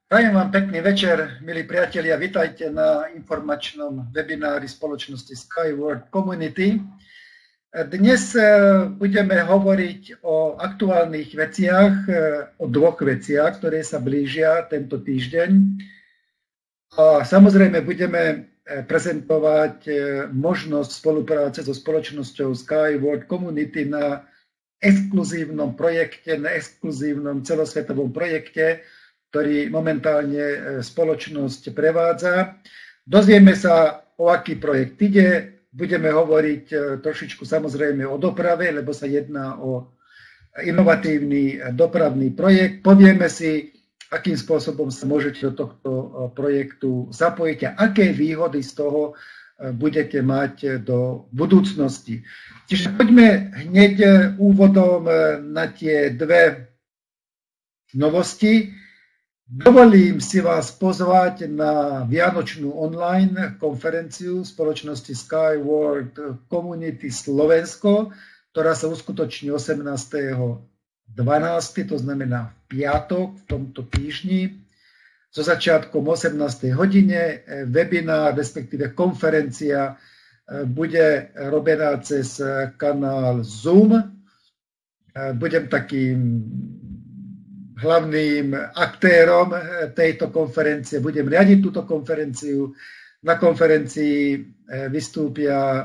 Prajem vám pekný večer, milí priatelia, vitajte na informačnom webinári spoločnosti Skyward Community. Dnes budeme hovoriť o aktuálnych veciach, o dvoch veciach, ktoré sa blížia tento týždeň. A samozrejme budeme prezentovať možnosť spolupráce so spoločnosťou Skyward Community na exkluzívnom projekte, na exkluzívnom celosvetovom projekte, ktorý momentálne spoločnosť prevádza. Dozvieme sa, o aký projekt ide. Budeme hovoriť trošičku samozrejme o doprave, lebo sa jedná o inovatívny dopravný projekt. Povieme si, akým spôsobom sa môžete do tohto projektu zapojiť a aké výhody z toho budete mať do budúcnosti. Čiže poďme hneď úvodom na tie dve novosti. Dovolím si vás pozvať na vianočnú online konferenciu spoločnosti Skyward Community Slovensko, ktorá sa uskutoční 18.12., to znamená v piatok, v tomto týždni, so začiatkom 18. hodine. Webinár, respektíve konferencia bude robená cez kanál Zoom. Budem takým hlavným aktérom tejto konferencie. Budem riadiť túto konferenciu. Na konferencii vystúpia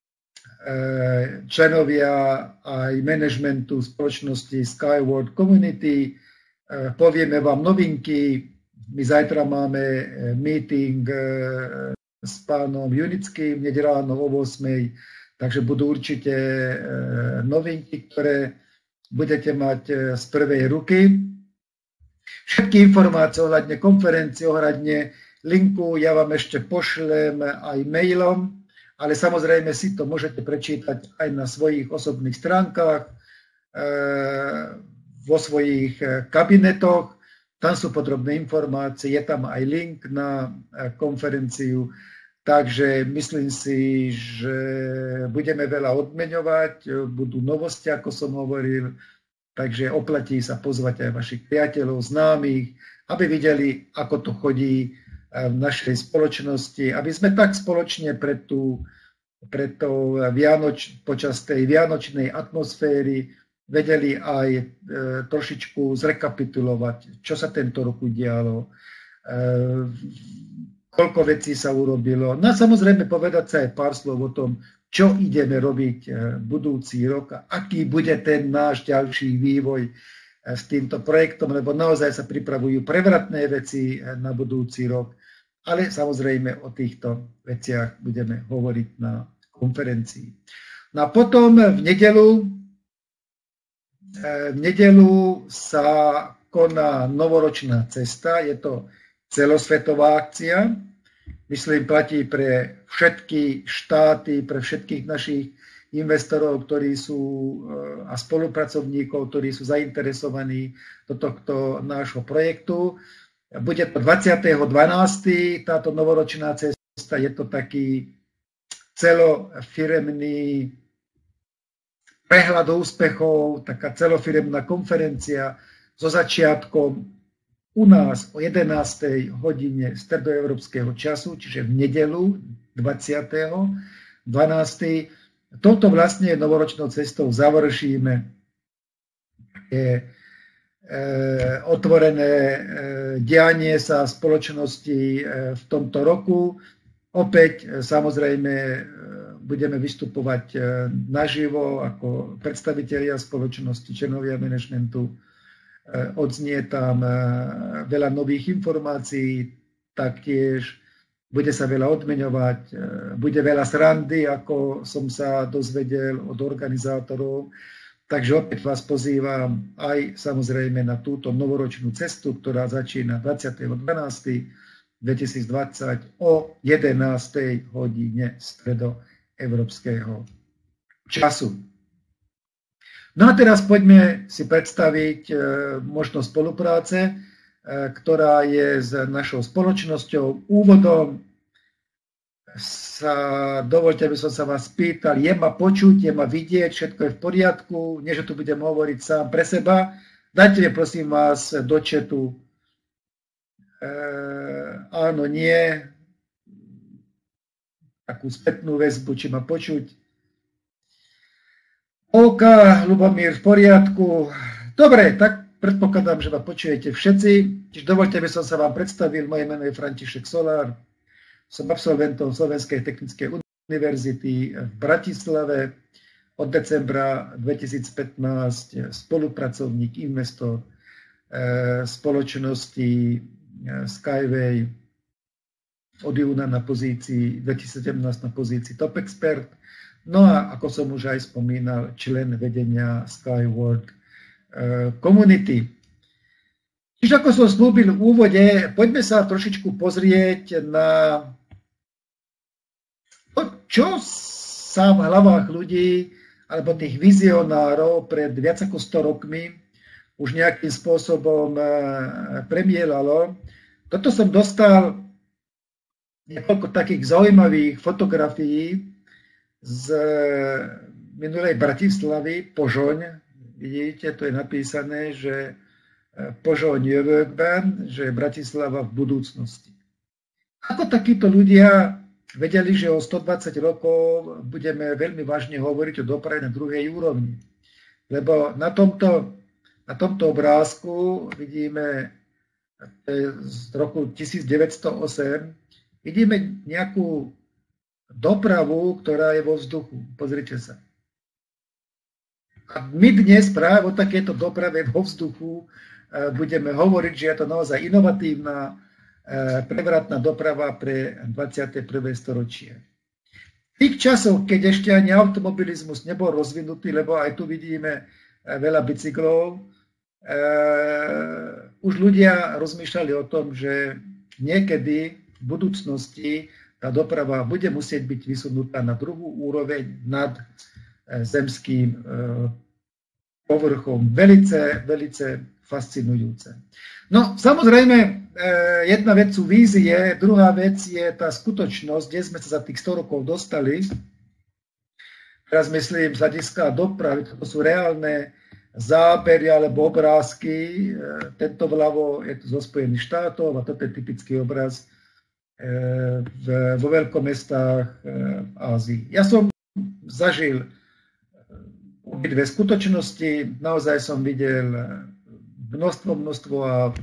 členovia aj manažmentu spoločnosti Skyward Community. Povieme vám novinky. My zajtra máme meeting s pánom Junickým, hneď ráno o 8:00, takže budú určite novinky, ktoré budete mať z prvej ruky. Všetky informácie ohľadne konferencie, ohľadne linku ja vám ešte pošlem aj mailom, ale samozrejme si to môžete prečítať aj na svojich osobných stránkach, vo svojich kabinetoch. Tam sú podrobné informácie, je tam aj link na konferenciu, takže myslím si, že budeme veľa odmeňovať, budú novosti, ako som hovoril. Takže oplatí sa pozvať aj vašich priateľov, známych, aby videli, ako to chodí v našej spoločnosti, aby sme tak spoločne počas tej vianočnej atmosféry vedeli aj trošičku zrekapitulovať, čo sa tento rok udialo, koľko vecí sa urobilo. No a samozrejme povedať sa aj pár slov o tom, čo ideme robiť budúci rok a aký bude ten náš ďalší vývoj s týmto projektom, lebo naozaj sa pripravujú prevratné veci na budúci rok, ale samozrejme o týchto veciach budeme hovoriť na konferencii. No a potom v nedeľu sa koná novoročná cesta, je to celosvetová akcia. Myslím, platí pre všetky štáty, pre všetkých našich investorov, ktorí sú a spolupracovníkov, ktorí sú zainteresovaní do tohto nášho projektu. Bude to 20.12. táto novoročná cesta. Je to taký celofiremný prehľad úspechov, taká celofiremná konferencia so začiatkom u nás o 11. hodine stredoeurópskeho času, čiže v nedeľu 20.12. Touto vlastne novoročnou cestou završíme otvorené dianie sa spoločnosti v tomto roku. Opäť samozrejme budeme vystupovať naživo ako predstavitelia spoločnosti, členovia manažmentu. Odznie tam veľa nových informácií, taktiež bude sa veľa odmeňovať, bude veľa srandy, ako som sa dozvedel od organizátorov. Takže opäť vás pozývam aj samozrejme na túto novoročnú cestu, ktorá začína 20.12.2020 o 11. hodine stredoeurópskeho času. No a teraz poďme si predstaviť možnosť spolupráce, ktorá je s našou spoločnosťou. Úvodom dovoľte, aby som sa vás spýtal, je ma počuť, je ma vidieť, všetko je v poriadku, nie že tu budem hovoriť sám pre seba. Dajte mi prosím vás do chatu áno, nie, takú spätnú väzbu, či ma počuť. OK, Ľubomír, v poriadku. Dobre, tak predpokladám, že ma počujete všetci. Čiže dovoľte, aby som sa vám predstavil. Moje meno je František Solár. Som absolventom Slovenskej technickej univerzity v Bratislave. Od decembra 2015 spolupracovník, investor spoločnosti Skyway, od júna na pozícii 2017 na pozícii top expert. No a ako som už aj spomínal, člen vedenia Skyward Community. Čiže ako som slúbil v úvode, poďme sa trošičku pozrieť na to, čo sa v hlavách ľudí alebo tých vizionárov pred viac ako 100 rokmi už nejakým spôsobom premielalo. Toto som dostal niekoľko takých zaujímavých fotografií z minulej Bratislavy, Požoň. Vidíte, tu je napísané, že Požoň jövőkben, že Bratislava v budúcnosti. Ako takíto ľudia vedeli, že o 120 rokov budeme veľmi vážne hovoriť o doprave na druhej úrovni. Lebo na tomto obrázku vidíme z roku 1908, vidíme nejakú dopravu, ktorá je vo vzduchu. Pozrite sa. A my dnes práve o takéto doprave vo vzduchu budeme hovoriť, že je to naozaj inovatívna, prevratná doprava pre 21. storočie. V tých časoch, keď ešte ani automobilizmus nebol rozvinutý, lebo aj tu vidíme veľa bicyklov, už ľudia rozmýšľali o tom, že niekedy v budúcnosti tá doprava bude musieť byť vysunutá na druhú úroveň nad zemským povrchom. Velice fascinujúce. No, samozrejme, jedna vec sú vízie, druhá vec je tá skutočnosť, kde sme sa za tých 100 rokov dostali. Teraz myslím z hľadiska dopravy, to sú reálne zábery alebo obrázky. Tento vľavo je to zo Spojených štátov a toto je typický obraz vo veľkomestách v Ázii. Ja som zažil obidve skutočnosti, naozaj som videl množstvo aut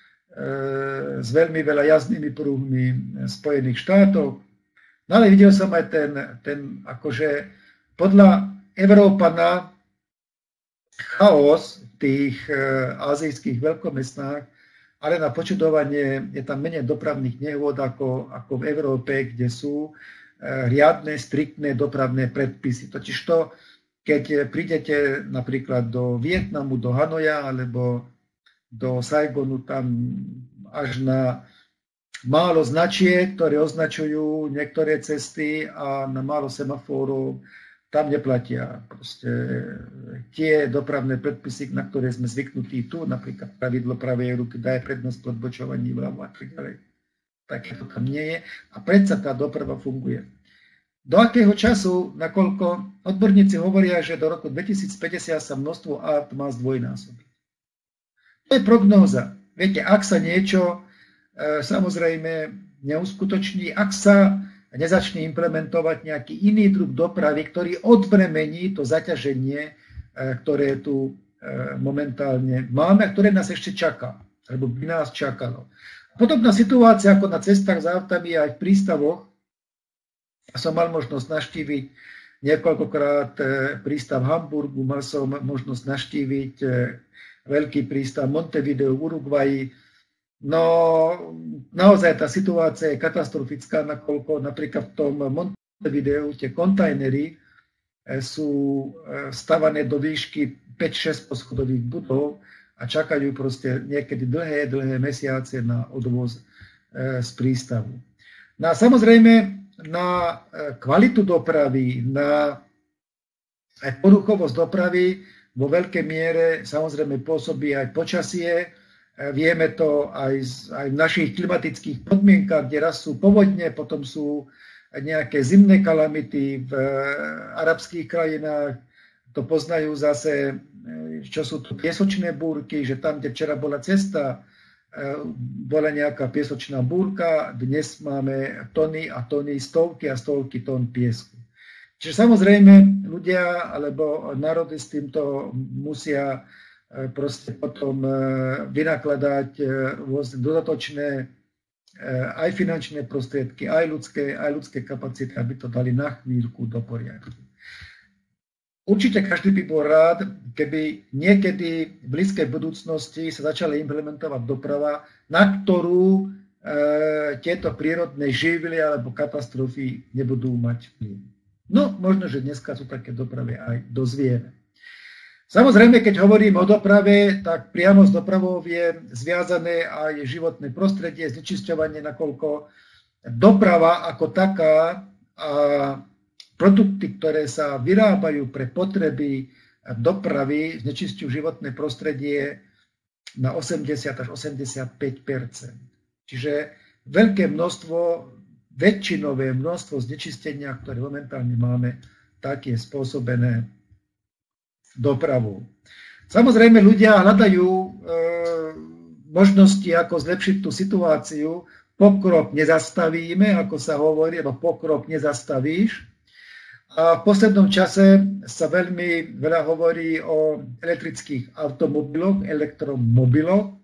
s veľmi veľa jazdnými pruhmi Spojených štátov, no ale videl som aj ten akože podľa Európana chaos v tých azijských veľkomestách, ale na počudovanie je tam menej dopravných nehôd ako v Európe, kde sú riadne, striktné dopravné predpisy. Totižto, keď prídete napríklad do Vietnamu, do Hanoja alebo do Saigonu, tam až na málo značiek, ktoré označujú niektoré cesty a na málo semafórov, tam neplatia proste tie dopravné predpisy, na ktoré sme zvyknutí tu, napríklad pravidlo pravej ruky daje prednosť pri odbočovaní vľavo a tak ďalej. Takéto tam nie je a predsa tá doprava funguje. Do akého času, nakoľko odborníci hovoria, že do roku 2050 sa množstvo aut má zdvojnásobiť. To je prognóza. Viete, ak sa niečo samozrejme neuskutoční, ak sa nezačne implementovať nejaký iný druh dopravy, ktorý odbremení to zaťaženie, ktoré tu momentálne máme a ktoré nás ešte čaká, alebo by nás čakalo. Podobná situácia ako na cestách s autami aj v prístavoch. Som mal možnosť navštíviť niekoľkokrát prístav v Hamburgu, mal som možnosť navštíviť veľký prístav Montevideo v Uruguayi. No, naozaj tá situácia je katastrofická, nakoľko napríklad v tom Montevideu tie kontajnery sú stavané do výšky 5-6 poschodových budov a čakajú proste niekedy dlhé mesiace na odvoz z prístavu. No a samozrejme na kvalitu dopravy, na poruchovosť dopravy vo veľkej miere samozrejme pôsobí aj počasie. Vieme to aj v našich klimatických podmienkach, kde raz sú povodne, potom sú nejaké zimné kalamity v arabských krajinách. To poznajú zase, čo sú tu piesočné búrky, že tam, kde včera bola cesta, bola nejaká piesočná búrka, dnes máme tony a tony, stovky a stovky tón piesku. Čiže samozrejme ľudia alebo národy s týmto musia proste potom vynakladať rôzne dodatočné aj finančné prostriedky, aj ľudské kapacity, aby to dali na chvíľku do poriadku. Určite každý by bol rád, keby niekedy v blízkej budúcnosti sa začala implementovať doprava, na ktorú tieto prírodné živly alebo katastrofy nebudú mať vplyv. No, možno, že dneska sú také dopravy aj dozvieme. Samozrejme, keď hovorím o doprave, tak priamo s dopravou je zviazané aj životné prostredie, znečisťovanie, nakoľko doprava ako taká a produkty, ktoré sa vyrábajú pre potreby dopravy, znečisťujú životné prostredie na 80 až 85 %. Čiže veľké množstvo, väčšinové množstvo znečistenia, ktoré momentálne máme, tak je spôsobené dopravou. Samozrejme, ľudia hľadajú možnosti, ako zlepšiť tú situáciu. Pokrok nezastavíme, ako sa hovorí, lebo pokrok nezastavíš. A v poslednom čase sa veľmi veľa hovorí o elektrických automobiloch, elektromobiloch.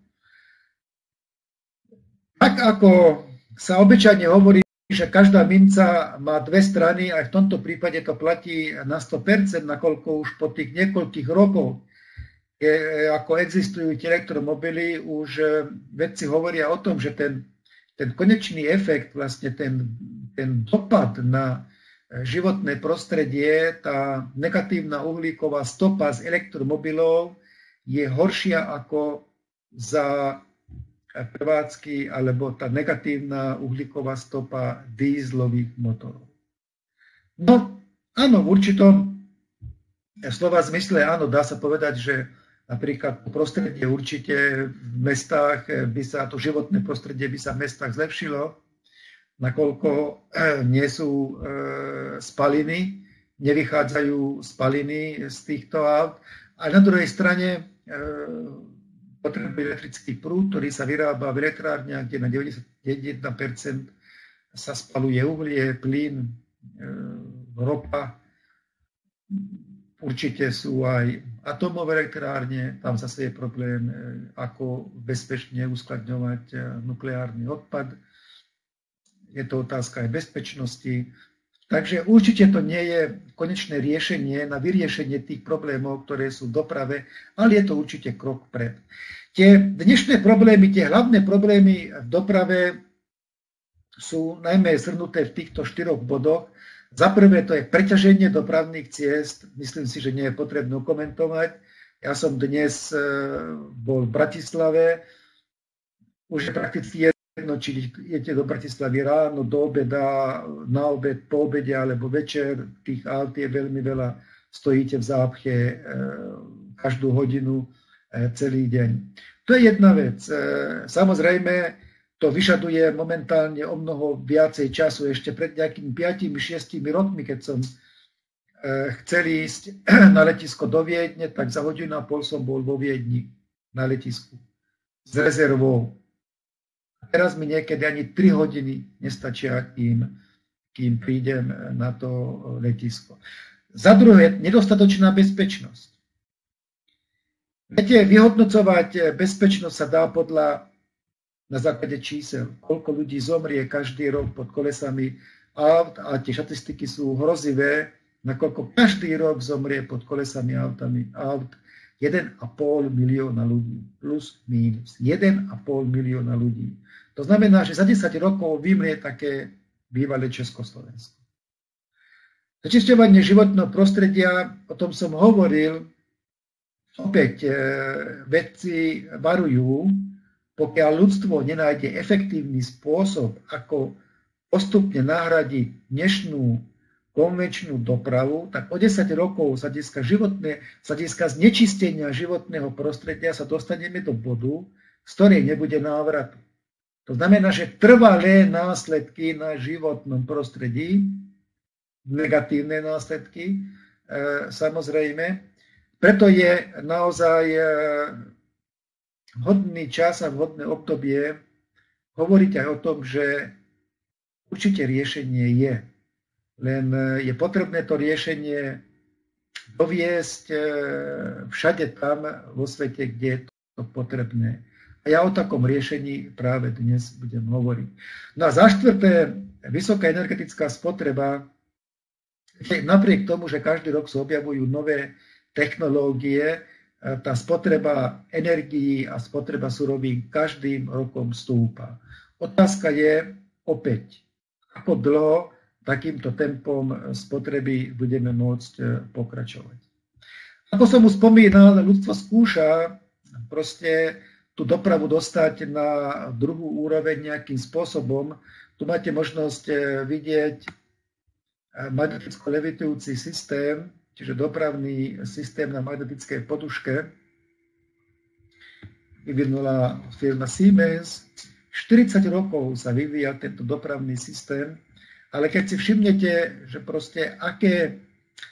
Tak ako sa obyčajne hovorí, že každá minca má dve strany, aj v tomto prípade to platí na 100%, nakoľko už po tých niekoľkých rokoch, ako existujú tie elektromobily, už vedci hovoria o tom, že ten konečný efekt, vlastne ten dopad na životné prostredie, tá negatívna uhlíková stopa z elektromobilov je horšia ako za prevádzky alebo tá negatívna uhlíková stopa dízlových motorov. No áno, v určitom slova zmysle áno, dá sa povedať, že napríklad prostredie určite v mestách by sa, to životné prostredie by sa v mestách zlepšilo, nakoľko nie sú spaliny, nevychádzajú spaliny z týchto aut. A na druhej strane potrebuje elektrický prúd, ktorý sa vyrába v elektrárniach, kde na 91% sa spaluje uhlie, plyn, ropa. Určite sú aj atómové elektrárne, tam zase je problém, ako bezpečne uskladňovať nukleárny odpad. Je to otázka aj bezpečnosti. Takže určite to nie je konečné riešenie na vyriešenie tých problémov, ktoré sú v doprave, ale je to určite krok vpred. Tie dnešné problémy, tie hlavné problémy v doprave sú najmä zhrnuté v týchto 4 bodoch. Za prvé to je preťaženie dopravných ciest. Myslím si, že nie je potrebné komentovať. Ja som dnes bol v Bratislave. Už je prakticky či idete do Bratislavy ráno, do obeda, na obed, po obede alebo večer, tých aut je veľmi veľa, stojíte v zápche každú hodinu, celý deň. To je jedna vec. Samozrejme, to vyžaduje momentálne o mnoho viacej času. Ešte pred nejakými 5-6 rokmi, keď som chcel ísť na letisko do Viedne, tak za 1,5 hodiny som bol vo Viedni na letisku s rezervou. Teraz mi niekedy ani 3 hodiny nestačia, kým prídem na to letisko. Za druhé, nedostatočná bezpečnosť. Viete, vyhodnocovať bezpečnosť sa dá na základe čísel. Koľko ľudí zomrie každý rok pod kolesami aut a tie štatistiky sú hrozivé, nakoľko každý rok zomrie pod kolesami aut 1,5 milióna ľudí. Plus, mínus. 1,5 milióna ľudí. To znamená, že za 10 rokov vymrie také bývalé Československo. Znečisťovanie životného prostredia, o tom som hovoril, opäť vedci varujú, pokiaľ ľudstvo nenájde efektívny spôsob, ako postupne nahradiť dnešnú konvenčnú dopravu, tak o 10 rokov z hľadiska znečistenia životného prostredia sa dostaneme do bodu, z ktorej nebude návratu. To znamená, že trvalé následky na životnom prostredí, negatívne následky, samozrejme, preto je naozaj vhodný čas a vhodné obdobie hovoriť aj o tom, že určite riešenie je. Len je potrebné to riešenie doviesť všade tam vo svete, kde je to potrebné. A ja o takom riešení práve dnes budem hovoriť. No a za štvrté, vysoká energetická spotreba, napriek tomu, že každý rok sa objavujú nové technológie, tá spotreba energií a spotreba surovín každým rokom stúpa. Otázka je opäť, ako dlho takýmto tempom spotreby budeme môcť pokračovať. Ako som už spomínal, ľudstvo skúša proste tú dopravu dostať na druhú úroveň nejakým spôsobom. Tu máte možnosť vidieť magneticko-levitujúci systém, čiže dopravný systém na magnetickej poduške. Vyvinula firma Siemens. 40 rokov sa vyvíja tento dopravný systém, ale keď si všimnete, že proste aké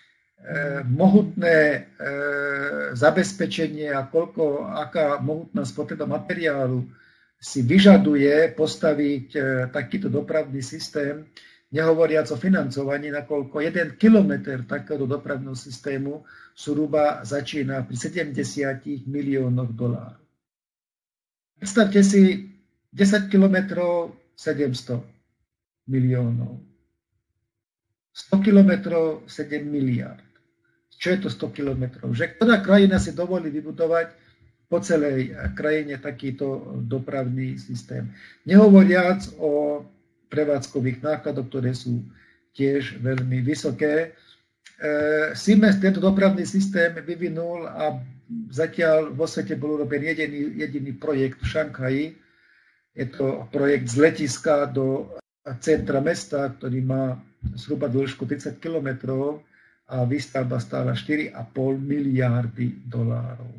mohutné zabezpečenie a aká mohutná spotreba materiálu si vyžaduje postaviť takýto dopravný systém, nehovoriac o financovaní, nakoľko 1 kilometr takéhoto dopravného systému zhruba začína pri 70 miliónoch dolárov. Predstavte si 10 kilometrov 700 miliónov. 100 kilometrov 7 miliárd. Čo je to 100 kilometrov? Že ktorá krajina si dovolí vybudovať po celej krajine takýto dopravný systém. Nehovoriac o prevádzkových nákladoch, ktoré sú tiež veľmi vysoké. Siemens tento dopravný systém vyvinul a zatiaľ vo svete bol urobený jediný projekt v Šanghaji. Je to projekt z letiska do centra mesta, ktorý má zhruba dĺžku 30 kilometrov a výstavba stála 4,5 miliardy dolárov.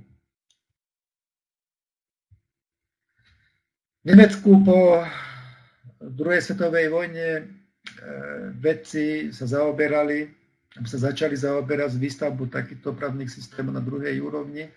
V Nemecku po druhej svetovej vojne vedci sa začali zaoberať s výstavbou takýchto dopravných systémov na druhej úrovni.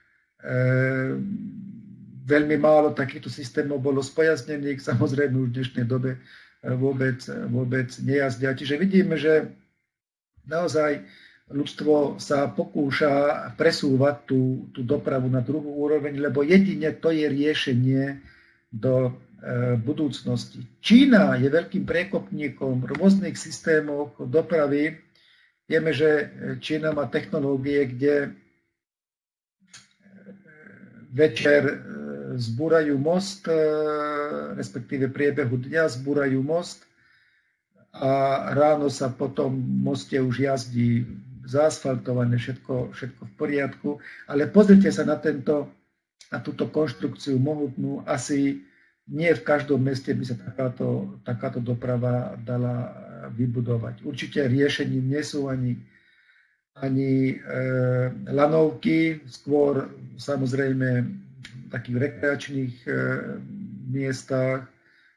Veľmi málo takýchto systémov bolo spojaznených, samozrejme už v dnešnej dobe vôbec nejazdia. Čiže vidíme, že naozaj ľudstvo sa pokúša presúvať tú dopravu na druhú úroveň, lebo jedine to je riešenie do budúcnosti. Čína je veľkým priekopníkom v rôznych systémoch dopravy. Vieme, že Čína má technológie, kde večer zbúrajú most, respektíve priebehu dňa zbúrajú most a ráno sa po tom moste už jazdí zaasfaltované, všetko v poriadku. Ale pozrite sa na túto konštrukciu mohutnú. Asi nie v každom meste by sa takáto doprava dala vybudovať. Určite riešením nie sú ani lanovky, skôr samozrejme v takých rekreačných miestach,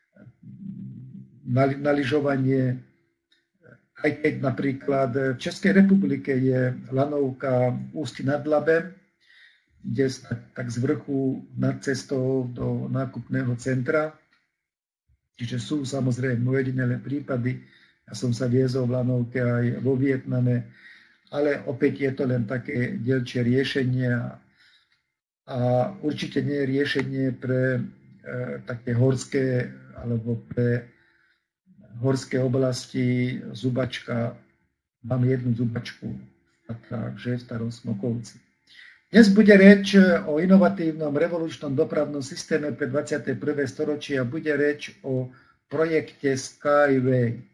na lyžovanie, aj keď napríklad v Českej republike je lanovka v Ústí nad Labem, kde tak z vrchu nad cestou do nákupného centra. Čiže sú samozrejme ojedinelé prípady. Ja som sa viezol v lanovke aj vo Vietname, ale opäť je to len také dielčie riešenie a určite nie je riešenie pre také horské alebo pre horské oblasti. Zubačka, mám jednu zubačku v Tatrách, v Starom Smokovci. Dnes bude reč o inovatívnom revolučnom dopravnom systéme pre 21. storočie a bude reč o projekte Skyway.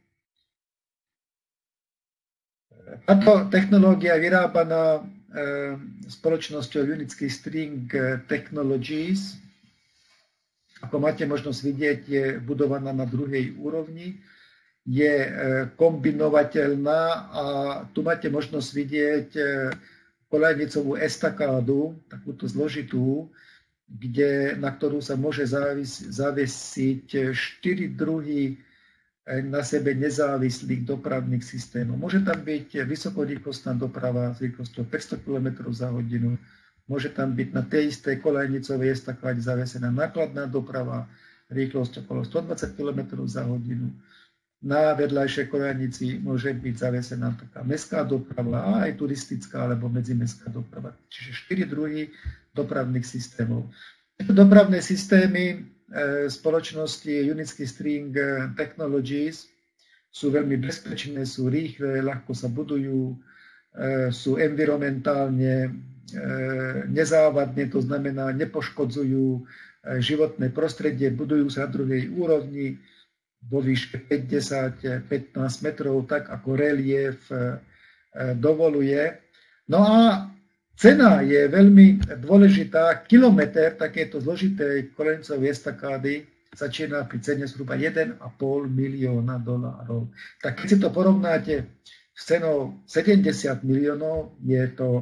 Táto technológia je vyrábaná spoločnosťou Unitsky String Technologies. Ako máte možnosť vidieť, je budovaná na druhej úrovni. Je kombinovateľná a tu máte možnosť vidieť koľajnicovú estakádu, takúto zložitú, na ktorú sa môže zavesiť 4 druhy na sebe nezávislých dopravných systémov. Môže tam byť vysokorýchlostná doprava s rýchlosťou 500 km za hodinu, môže tam byť na tej istej kolejnicovej estakáde zavesená nákladná doprava, rýchlosť okolo 120 km za hodinu. Na vedľajšej kolejnici môže byť zavesená taká mestská doprava a aj turistická alebo medzimestská doprava. Čiže 4 druhy dopravných systémov. Tieto dopravné systémy spoločnosti Unitsky String Technologies sú veľmi bezpečné, sú rýchle, ľahko sa budujú, sú environmentálne nezávadné, to znamená nepoškodzujú životné prostredie, budujú sa na druhej úrovni vo výške 50-15 metrov, tak ako relief dovoluje. No a cena je veľmi dôležitá. Kilometr takéto zložitej kolejnicovej estakády začína pri cene zhruba $1,5 milióna. Tak keď si to porovnáte s cenou 70 miliónov, je to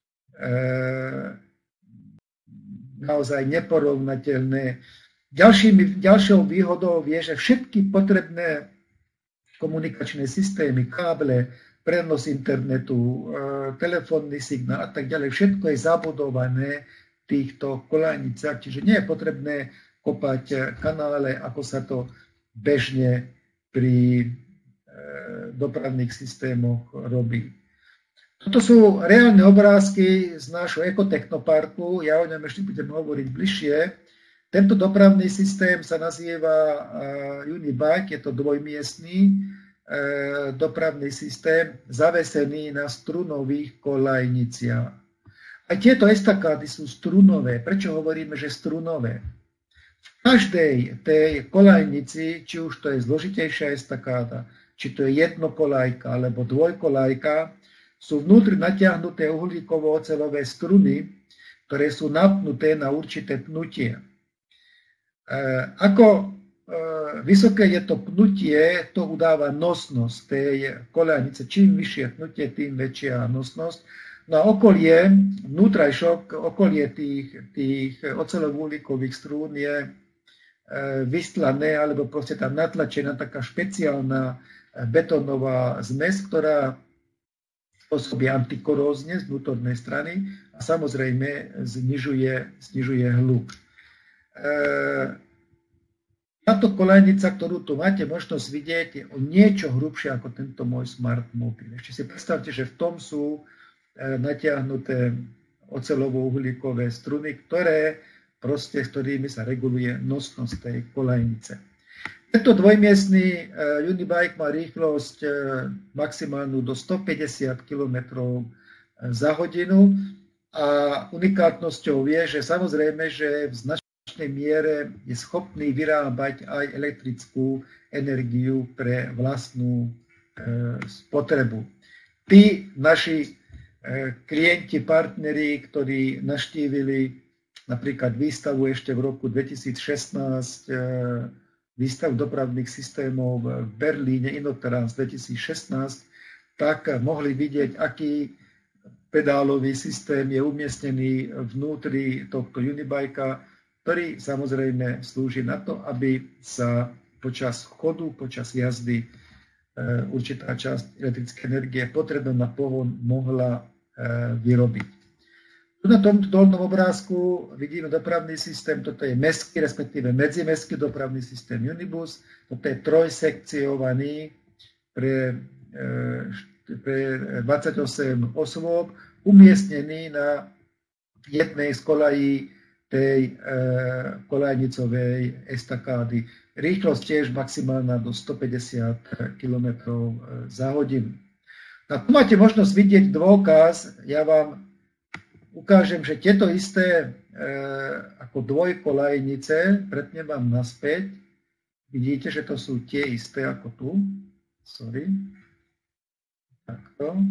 naozaj neporovnateľné. Ďalšou výhodou je, že všetky potrebné komunikačné systémy, káble, prenos internetu, telefónny signál a tak ďalej, všetko je zabudované v týchto kolejnicách, čiže nie je potrebné kopať kanále, ako sa to bežne pri dopravných systémoch robí. Toto sú reálne obrázky z nášho ekotechnoparku, ja o ňom ešte budem hovoriť bližšie. Tento dopravný systém sa nazýva Unibike, je to dvojmiestný dopravný systém zavesený na strunových kolajniciach. A tieto estakády sú strunové. Prečo hovoríme, že strunové? V každej tej kolajnici, či už to je zložitejšia estakáda, či to je jednokolajka alebo dvojkolajka, sú vnútri natiahnuté uhlíkovo-oceľové struny, ktoré sú napnuté na určité pnutie. Ako vysoké je to pnutie, to udáva nosnosť tej koľajnice. Čím vyššie pnutie, tým väčšia nosnosť. No a okolie, vnútrajšok, okolie tých oceľovo-uhlíkových strún je vystlané, alebo proste tam natlačená taká špeciálna betónová zmes, ktorá pôsobí antikorózne z vnútornej strany a samozrejme znižuje hluk. Táto koľajnica, ktorú tu máte možnosť vidieť, je o niečo hrubšia ako tento môj smart mobil. Ešte si predstavte, že v tom sú natiahnuté oceľovo-uhlíkové struny, s ktorými sa reguluje nosnosť tej koľajnice. Tento dvojmiestný Unibike má rýchlosť maximálnu do 150 km za hodinu a unikátnosťou je, že samozrejme, že v značnej miere je schopný vyrábať aj elektrickú energiu pre vlastnú spotrebu. Tí naši klienti, partneri, ktorí navštívili napríklad výstavu ešte v roku 2016, výstavu dopravných systémov v Berlíne, Inotrans 2016, tak mohli vidieť, aký pedálový systém je umiestnený vnútri tohto Unibikea, ktorý samozrejme slúži na to, aby sa počas chodu, počas jazdy určitá časť elektrickej energie potrebná na pohon mohla vyrobiť. Tu na tomto dolnom obrázku vidíme dopravný systém, toto je mestský, respektíve medzimestský dopravný systém Unibus, toto je trojsekciovaný pre 28 osôb, umiestnený na jednej z kolají tej kolajnicovej estakády. Rýchlosť tiež maximálna do 150 km za hodinu. A tu máte možnosť vidieť dôkaz, ja vám ukážem, že tieto isté ako dvojkolajnice, pretnem vám naspäť, vidíte, že to sú tie isté ako tu. Sorry. Takto.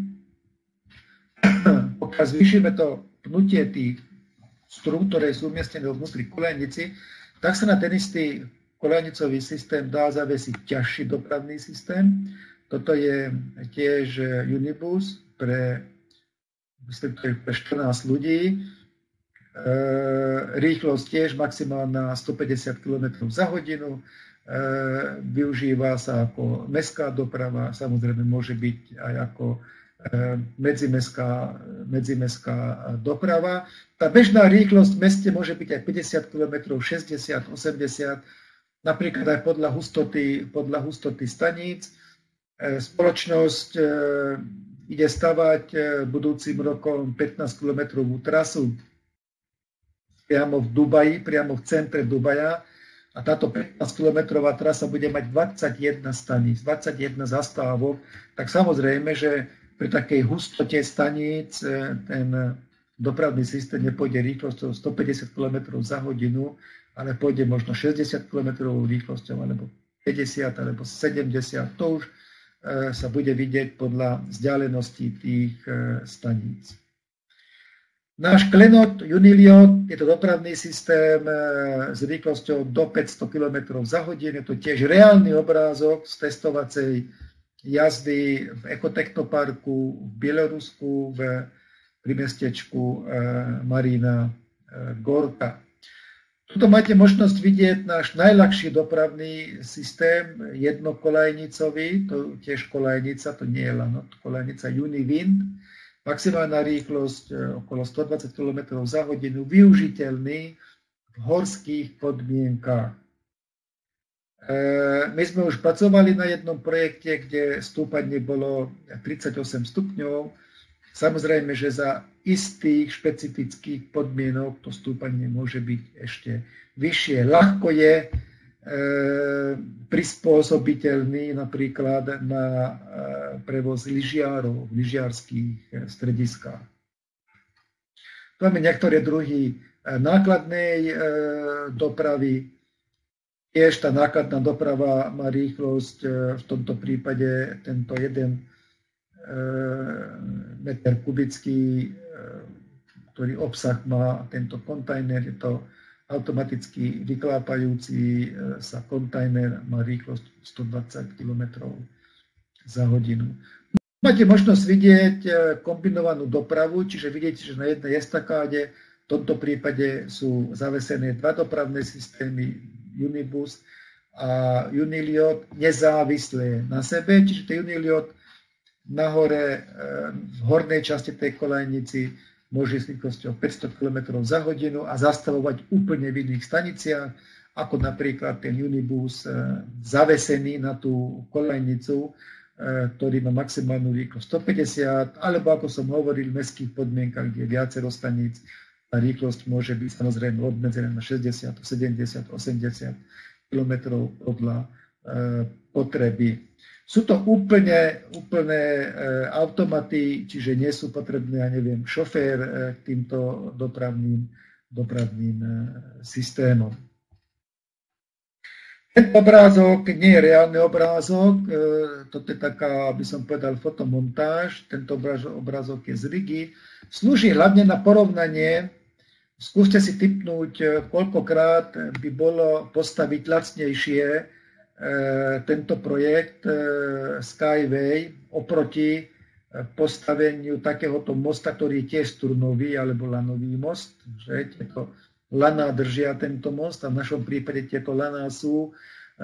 Pokiaľ zvýšime to pnutie tých strún, ktoré sú umiestnené vnútri kolajnici, tak sa na ten istý kolajnicový systém dá zavesiť ťažší dopravný systém. Toto je tiež Unibus pre 14 ľudí. Rýchlosť tiež maximálna 150 km za hodinu. Využíva sa ako mestská doprava, samozrejme môže byť aj ako medzimestská doprava. Tá bežná rýchlosť v meste môže byť aj 50 km, 60, 80, napríklad aj podľa hustoty staníc. Spoločnosť ide stavať budúcim rokom 15-kilometrovú trasu priamo v Dubaji, priamo v centre Dubaja. A táto 15-kilometrová trasa bude mať 21 staníc, 21 zastávok. Tak samozrejme, že pri takej hustote staníc ten dopravný systém nepôjde rýchlosťou 150 km za hodinu, ale pôjde možno 60 km rýchlosťou, alebo 50, alebo 70. To už sa bude vidieť podľa vzdialenosti tých staníc. Náš klenot Uniliot je to dopravný systém s rýchlosťou do 500 km za hodinu. Je to tiež reálny obrázok z testovacej jazdy v ekotechnoparku v Bielorusku pri mestečku Marina Gorka. Tuto máte možnosť vidieť náš najľahší dopravný systém, jednokolajnicový, to tiež kolajnica, to nie je lanot, kolajnica Univind, maximálna rýchlosť okolo 120 km za hodinu, využiteľný v horských podmienkách. My sme už pracovali na jednom projekte, kde stúpanie bolo 38 stupňov. Samozrejme, že za istých špecifických podmienok to stúpanie môže byť ešte vyššie. Ľahko je prispôsobiteľný napríklad na prevoz lyžiarov v lyžiarských strediskách. Máme niektoré druhy nákladnej dopravy. Tiež tá nákladná doprava má rýchlosť, v tomto prípade tento 1 meter kubický, ktorý obsah má tento kontajner, je to automaticky vyklápajúci sa kontajner, má rýchlosť 120 km za hodinu. Máte možnosť vidieť kombinovanú dopravu, čiže vidíte, že na jednej estakáde v tomto prípade sú zavesené dva dopravné systémy Unibus a Uniliot nezávislé na sebe, čiže to Uniliot nahore v hornej časti tej kolajnici môže s rýchlosťou 500 km za hodinu a zastavovať úplne v iných staniciach, ako napríklad ten Unibus zavesený na tú kolajnicu, ktorý má maximálnu rýchlosť 150, alebo ako som hovoril, v mestských podmienkach, kde je viacero staníc, tá rýchlosť môže byť samozrejme obmedzená na 60, 70, 80 km podľa potreby. Sú to úplné automaty, čiže nie sú potrebné, ja neviem, šofér k týmto dopravným systémom. Tento obrázok nie je reálny obrázok, toto je taká, by som povedal, fotomontáž. Tento obrázok je z Rigy. Slúži hlavne na porovnanie. Skúste si tipnúť, koľkokrát by bolo postaviť lacnejšie tento projekt Skyway oproti postaveniu takéhoto mosta, ktorý je tiež turnový alebo lanový most. Že tieto laná držia tento most a v našom prípade tieto laná sú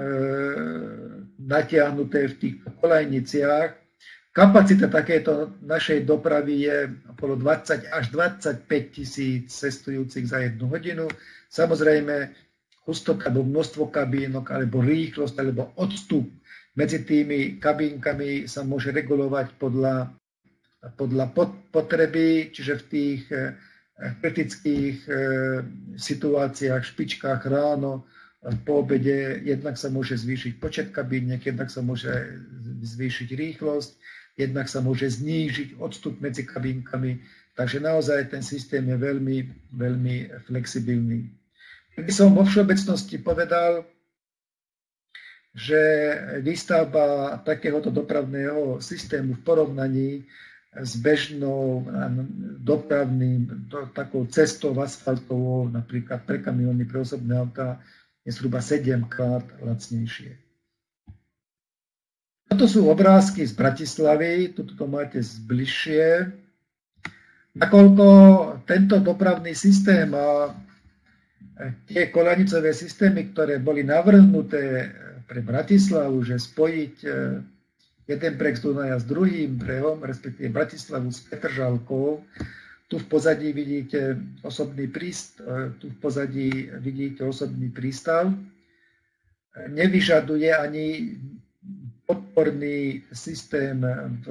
natiahnuté v týchto kolajniciach. Kapacita takéto našej dopravy je okolo 20 až 25 tisíc cestujúcich za 1 hodinu. Samozrejme, hustota alebo množstvo kabínok, alebo rýchlosť, alebo odstup medzi tými kabínkami sa môže regulovať podľa potreby, čiže v tých kritických situáciách, špičkách ráno, po obede, jednak sa môže zvýšiť počet kabínek, jednak sa môže zvýšiť rýchlosť, jednak sa môže znížiť odstup medzi kabínkami, takže naozaj ten systém je veľmi, veľmi flexibilný. By som vo všeobecnosti povedal, že výstavba takéhoto dopravného systému v porovnaní s bežnou dopravným, takou cestou asfaltovou, napríklad pre kamióny, pre osobné autá, je zhruba 7-krát lacnejšie. Toto sú obrázky z Bratislavy, toto to máte zbližšie. Nakoľko tento dopravný systém a tie koľanicové systémy, ktoré boli navrhnuté pre Bratislavu, že spojiť jeden breh z Dunaja s druhým brehom, respektíve Bratislavu s Petržalkou. Tu v pozadí vidíte osobný prístav. Nevyžaduje ani podporný systém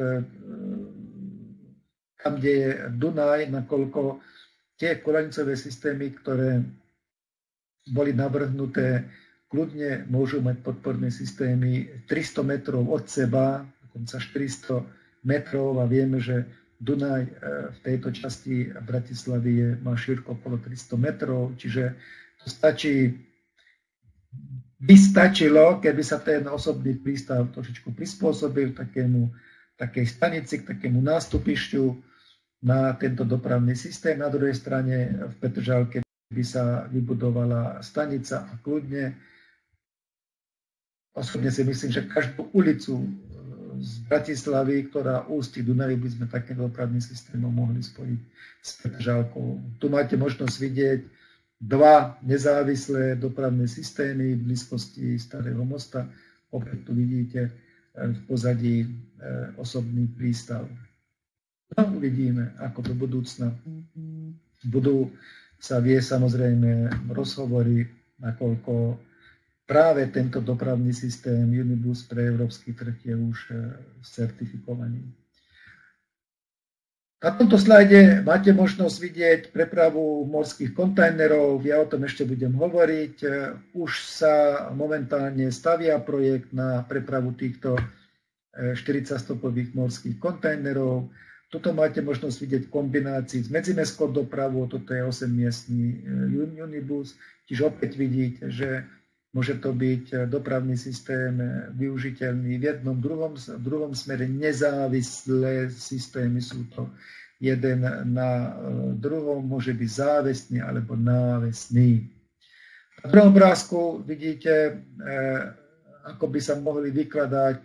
tam, kde je Dunaj, nakoľko tie koľanicové systémy, ktoré boli navrhnuté, kľudne môžu mať podporné systémy 300 metrov od seba, dokonca 400 metrov, a vieme, že Dunaj v tejto časti Bratislavy má šírku okolo 300 metrov, čiže to by stačilo, keby sa ten osobný prístav trošičku prispôsobil takej stanici, k takému nástupišťu na tento dopravný systém. Na druhej strane v Petržalke by sa vybudovala stanica a kľudne. Osobne si myslím, že každú ulicu z Bratislavy, ktorá ústí Dunaju, by sme takým dopravným systémom mohli spojiť s Petržalkou. Tu máte možnosť vidieť dva nezávislé dopravné systémy v blízkosti Starého mosta. Opäť tu vidíte v pozadí osobný prístav. No, uvidíme, ako do budúcna budú sa samozrejme rozhovory, nakoľko práve tento dopravný systém Unibus pre európsky trh je už certifikovaný. Na tomto slajde máte možnosť vidieť prepravu morských kontajnerov. Ja o tom ešte budem hovoriť. Už sa momentálne stavia projekt na prepravu týchto 40-stopových morských kontajnerov. Toto máte možnosť vidieť v kombinácii s medzimestskou dopravou. Toto je 8-miestny Unibus. Čiže opäť vidíte, že môže to byť dopravný systém využiteľný v jednom, druhom smere. Nezávislé systémy sú to jeden na druhom, môže byť závesný alebo návesný. Na druhom obrázku vidíte, ako by sa mohli vykladať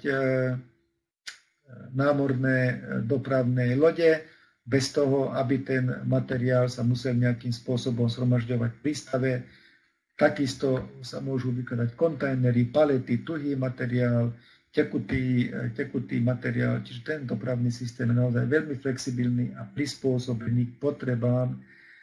námorné dopravné lode, bez toho, aby ten materiál sa musel nejakým spôsobom zhromažďovať v prístave. Takisto sa môžu vykladať kontajnery, palety, tuhý materiál, tekutý materiál. Čiže ten dopravný systém je naozaj veľmi flexibilný a prispôsobený k potrebám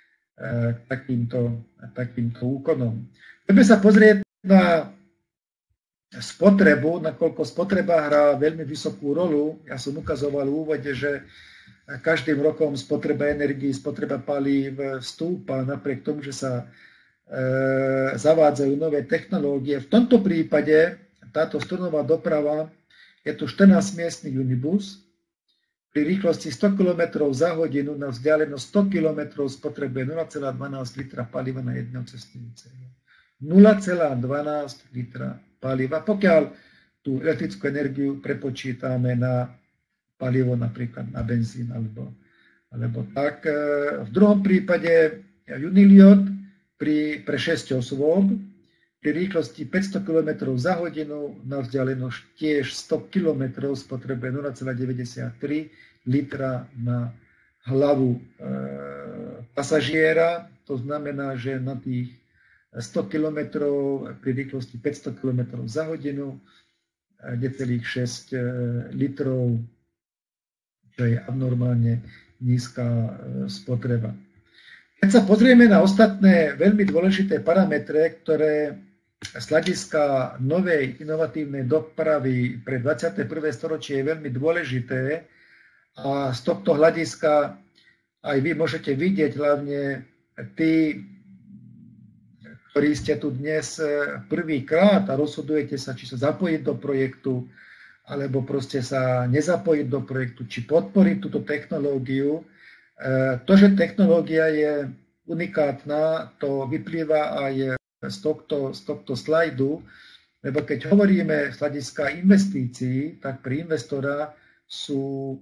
takýmto úkonom. Chceme sa pozrieť na spotrebu, nakoľko spotreba hrá veľmi vysokú rolu. Ja som ukazoval v úvode, že každým rokom spotreba energií, spotreba palív stúpa napriek tomu, že sa zavádzajú nové technológie. V tomto prípade táto strunová doprava je tu 14-miestny Unibus. Pri rýchlosti 100 km za hodinu na vzdialenosť 100 km spotrebuje 0,12 litra paliva na jedného cestujúceho. 0,12 litra paliva, pokiaľ tú elektrickú energiu prepočítame na palivo, napríklad na benzín alebo tak. V druhom prípade Uniliot pre 6 osôb pri rýchlosti 500 km za hodinu na vzdialenosť tiež 100 km spotrebuje 0,93 litra na hlavu pasažiera. To znamená, že na tých 100 km pri rýchlosti 500 km za hodinu necelých 6 litrov, čo je abnormálne nízka spotreba. Keď sa pozrieme na ostatné veľmi dôležité parametre, ktoré z hľadiska novej inovatívnej dopravy pre 21. storočie je veľmi dôležité, a z tohto hľadiska aj vy môžete vidieť, hlavne tí, ktorí ste tu dnes prvýkrát a rozhodujete sa, či sa zapojiť do projektu, alebo proste sa nezapojiť do projektu, či podporiť túto technológiu. To, že technológia je unikátna, to vyplýva aj z tohto slajdu, lebo keď hovoríme z hľadiska investícií, tak pre investora sú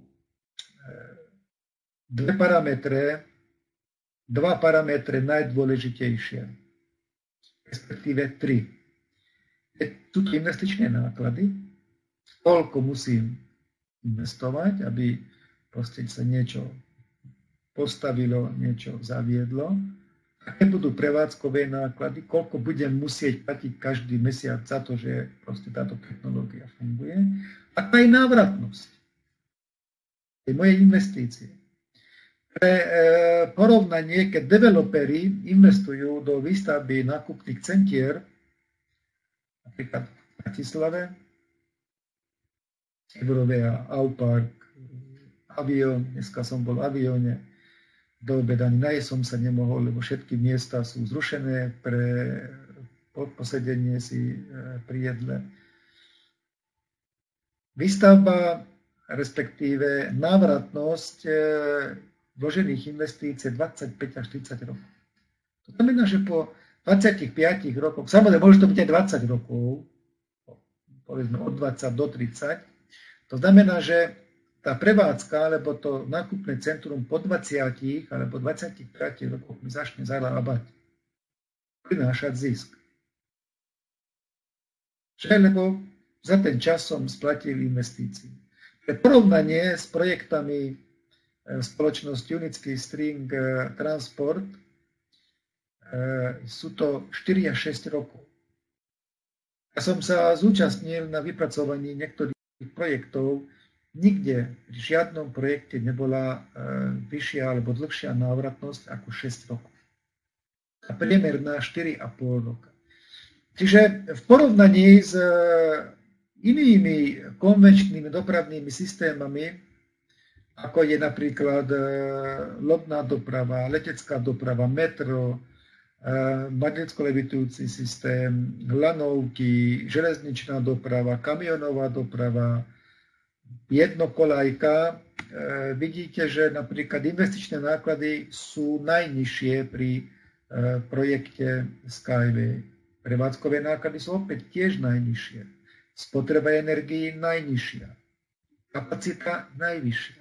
dva parametre najdôležitejšie, respektíve 3. Sú tu investičné náklady, koľko musím investovať, aby proste sa niečo postavilo, niečo zaviedlo. aké budú prevádzkové náklady, koľko budem musieť platiť každý mesiac za to, že proste táto technológia funguje, aká je návratnosť tej mojej investície. Pre porovnanie, keď developeri investujú do výstavby nákupných centier, napríklad v Bratislave, Eurovia, Aupark, Avion, dneska som bol v Avione, do obeda ani najesť som sa nemohol, lebo všetky miesta sú zrušené pre posedenie si pri jedle. Výstavba, respektíve návratnosť vložených investícií 25 až 30 rokov. To znamená, že po 25 rokoch, samozrejme môže to byť aj 20 rokov, povedzme od 20 do 30, to znamená, že tá prevádzka, alebo to nákupné centrum po 20 alebo 25 rokoch mi začne zarábať, prinášať zisk. Lebo za ten čas som splatil investície. Pre porovnanie s projektami spoločnosti Unický String Transport sú to 4 až 6 rokov. Ja som sa zúčastnil na vypracovaní niektorých projektov. Nikde v žiadnom projekte nebola vyššia alebo dlhšia návratnosť ako 6 rokov. A priemerná 4,5 roka. Čiže v porovnaní s inými konvenčnými dopravnými systémami, ako je napríklad lodná doprava, letecká doprava, metro, magnetsko-levitujúci systém, lanovky, železničná doprava, kamionová doprava, jednokolajka, vidíte, že napríklad investičné náklady sú najnižšie pri projekte Skyway. Prevádzkové náklady sú opäť tiež najnižšie. Spotreba energií najnižšia. Kapacita najvyššia.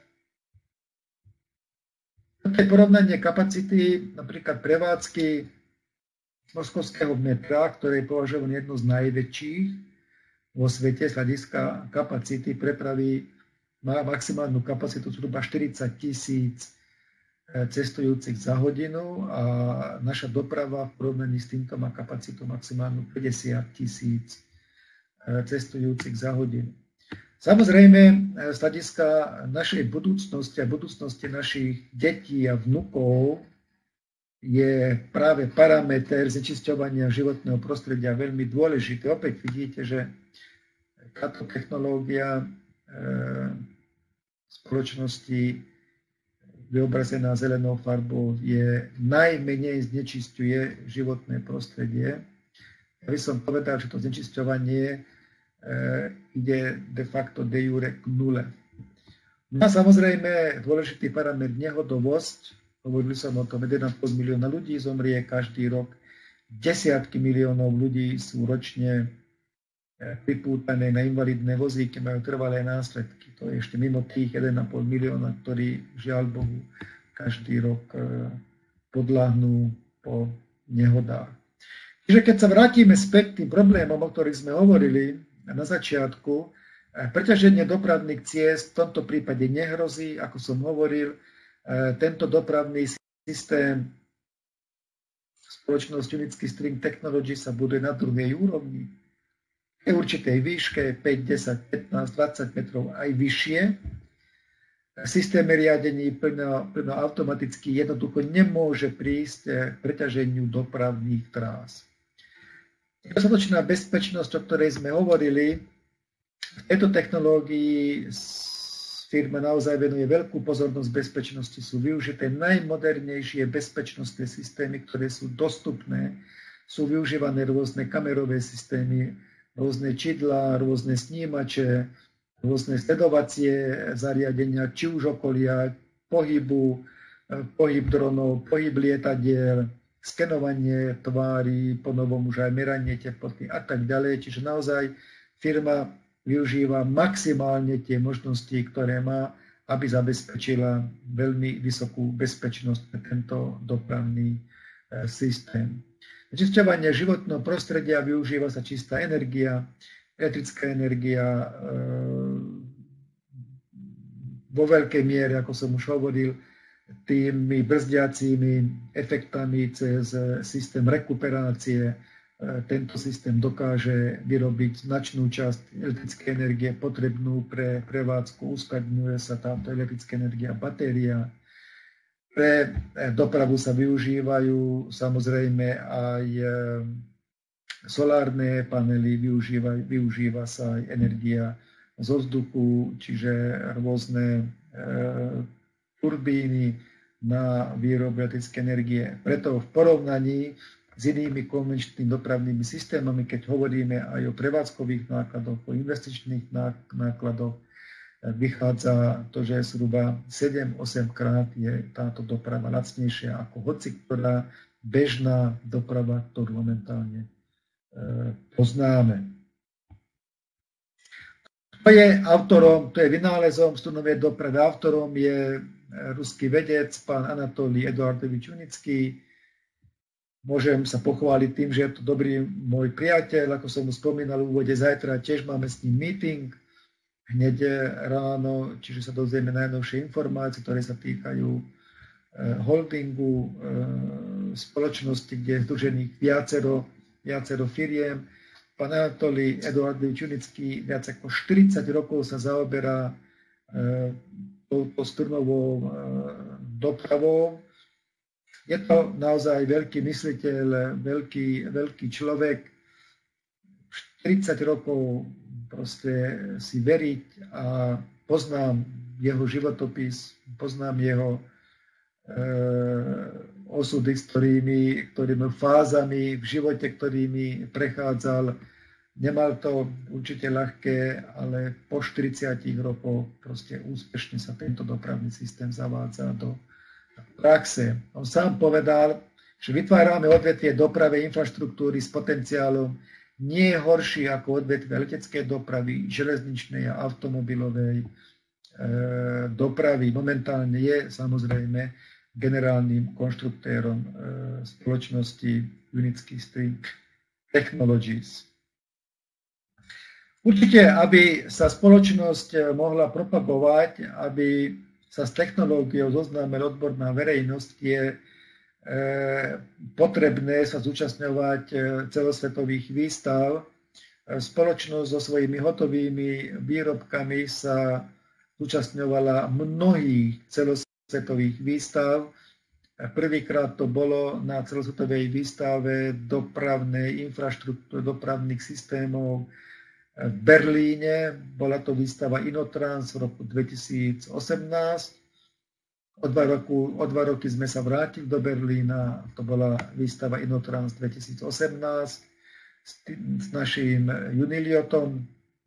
Toto je porovnanie kapacity napríklad prevádzky moskovského metra, ktoré je považované jedno z najväčších vo svete z hľadiska kapacity prepravy, má maximálnu kapacitu zhruba 40 000 cestujúcich za hodinu a naša doprava v porovnaní s týmto má kapacitu maximálnu 50 000 cestujúcich za hodinu. Samozrejme, z hľadiska našej budúcnosti a budúcnosti našich detí a vnukov je práve parameter znečisťovania životného prostredia veľmi dôležitý. Opäť vidíte, že táto technológia spoločnosti vyobrazená zelenou farbou je najmenej znečisťuje životné prostredie. Ja by som povedal, že to znečisťovanie ide de facto de jure k nule. No a samozrejme dôležitý parameter nehodovosť. Hovorili som o tom, 1,5 milióna ľudí zomrie každý rok. Desiatky miliónov ľudí sú ročne pripútané na invalidné vozíky, majú trvalé následky. To je ešte mimo tých 1,5 milióna, ktorí žiaľ Bohu každý rok podľahnú po nehodách. Čiže keď sa vrátime späť k tým problémom, o ktorých sme hovorili na začiatku, preťaženie dopravných ciest v tomto prípade nehrozí, ako som hovoril, tento dopravný systém spoločnosť Unický String Technology sa buduje na druhej úrovni, v určitej výške 5, 10, 15, 20 metrov aj vyššie. Systém riadení plno automaticky jednoducho nemôže prísť k preťaženiu dopravných trás. Dostatočná bezpečnosť, o ktorej sme hovorili, v tejto technológii firma naozaj venuje veľkú pozornosť bezpečnosti. Sú využité najmodernejšie bezpečnostné systémy, ktoré sú dostupné. Sú využívané rôzne kamerové systémy, rôzne čidlá, rôzne snímače, rôzne sledovacie zariadenia, či už okolia, pohyb dronov, pohyb lietadiel, skenovanie tvári, ponovom už aj meranie teploty a tak ďalej. Čiže naozaj firma využíva maximálne tie možnosti, ktoré má, aby zabezpečila veľmi vysokú bezpečnosť pre tento dopravný systém. Znečisťovanie životného prostredia, využíva sa čistá energia, elektrická energia vo veľkej miere, ako som už hovoril, tými brzdiacími efektami cez systém rekuperácie. Tento systém dokáže vyrobiť značnú časť elektrickej energie potrebnú pre prevádzku. Uskladňuje sa táto elektrická energia batéria. Pre dopravu sa využívajú samozrejme aj solárne panely, využíva sa aj energia zo vzduchu, čiže rôzne turbíny na výrobu elektrickej energie. Preto v porovnaní s inými konvenčnými dopravnými systémami, keď hovoríme aj o prevádzkových nákladoch, o investičných nákladoch, vychádza to, že zhruba 7-8 krát je táto doprava lacnejšia ako hoci ktorá bežná doprava, ktorú momentálne poznáme. To je autorom, to je vynálezom strunovej dopravy. Autorom je ruský vedec, pán Anatolij Eduardovič Unický. Môžem sa pochváliť tým, že je to dobrý môj priateľ, ako som mu spomínal v úvode, zajtra tiež máme s ním meeting, hneď ráno, čiže sa dozvieme najnovšie informácie, ktoré sa týkajú holdingu, spoločnosti, kde je združených viacero firiem. Pán Anatolij Eduardovič Unický viac ako 40 rokov sa zaoberá touto strunovou dopravou. Je to naozaj veľký mysliteľ, veľký človek. 40 rokov proste si veriť a poznám jeho životopis, poznám jeho osudy, s ktorými fázami v živote, ktorými prechádzal. Nemal to určite ľahké, ale po 40 rokoch proste úspešne sa tento dopravný systém zavádza do praxe. On sám povedal, že vytvárame odvetvie dopravy infraštruktúry s potenciálom nie je horší ako odvetvie leteckej dopravy, železničnej a automobilovej dopravy. Momentálne je samozrejme generálnym konštruktérom spoločnosti Unický String Technologies. Určite, aby sa spoločnosť mohla propagovať, aby sa s technológiou zoznámila odborná verejnosť, je potrebné sa zúčastňovať celosvetových výstav. Spoločnosť so svojimi hotovými výrobkami sa zúčastňovala mnohých celosvetových výstav. Prvýkrát to bolo na celosvetovej výstave dopravnej infraštruktúry, dopravných systémov v Berlíne. Bola to výstava Inotrans v roku 2018. O dva roky sme sa vrátili do Berlína. To bola výstava Inotrans 2018 s naším Uniliotom.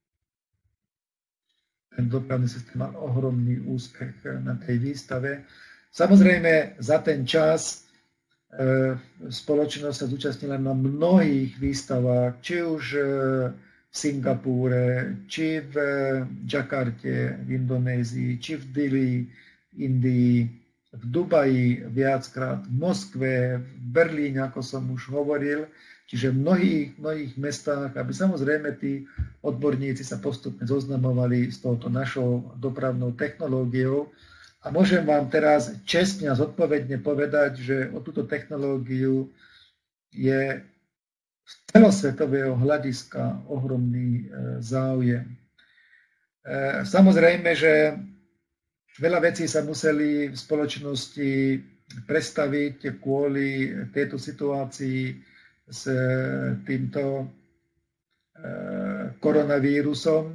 Ten dopravný systém mal ohromný úspech na tej výstave. Samozrejme, za ten čas spoločnosť sa zúčastnila na mnohých výstavách, či už v Singapúre, či v Džakarte v Indonézii, či v Dili v Indii, v Dubaji viackrát, v Moskve, v Berlíne, ako som už hovoril, čiže v mnohých mestách, aby samozrejme tí odborníci sa postupne zoznamovali s touto našou dopravnou technológiou. A môžem vám teraz čestne a zodpovedne povedať, že o túto technológiu je z celosvetového hľadiska ohromný záujem. Samozrejme, že veľa vecí sa museli v spoločnosti prestaviť kvôli tejto situácii s týmto koronavírusom,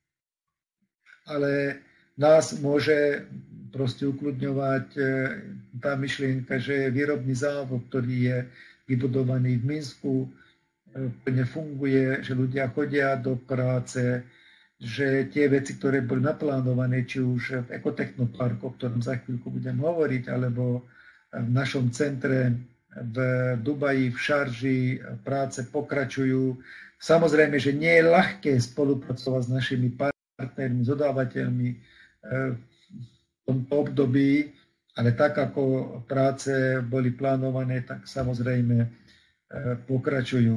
ale nás môže proste ukľudňovať tá myšlienka, že výrobný závod, ktorý je vybudovaný v Minsku, plne funguje, že ľudia chodia do práce, že tie veci, ktoré boli naplánované, či už v ekotechnoparku, o ktorom za chvíľku budem hovoriť, alebo v našom centre v Dubaji, v Šarži, práce pokračujú. Samozrejme, že nie je ľahké spolupracovať s našimi partnermi, dodávateľmi v tomto období, ale tak, ako práce boli plánované, tak samozrejme pokračujú.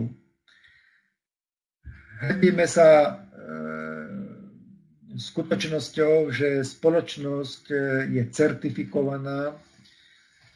Hrdíme sa skutočnosťou, že spoločnosť je certifikovaná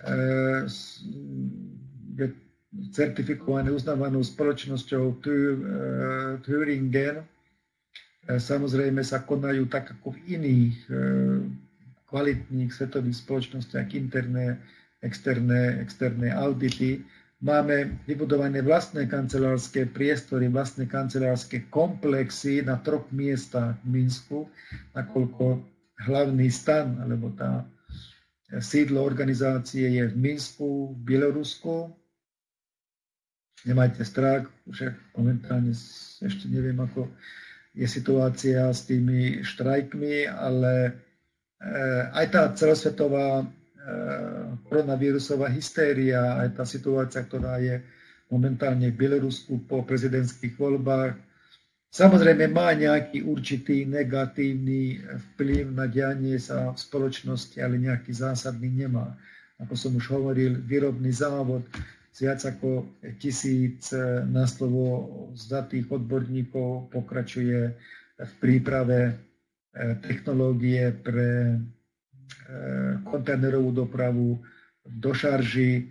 je certifikované uznávanou spoločnosťou Thuringen. Samozrejme sa konajú tak ako v iných kvalitných svetových spoločnostiach interné, externé audity. Máme vybudované vlastné kancelárske priestory, vlastné kancelárske komplexy na 3 miestach v Minsku, nakoľko hlavný stan, alebo tá sídlo organizácie je v Minsku, v Bielorusku. Nemajte strach, že momentálne ešte neviem, ako je situácia s tými štrajkmi, ale aj tá celosvetová koronavírusová hystéria, aj tá situácia, ktorá je momentálne v Bielorusku po prezidentských voľbách, samozrejme má nejaký určitý negatívny vplyv na dianie sa v spoločnosti, ale nejaký zásadný nemá. Ako som už hovoril, výrobný závod z viac ako 1000 na slovo zdatých odborníkov pokračuje v príprave technológie pre kontajnerovú dopravu do šarži,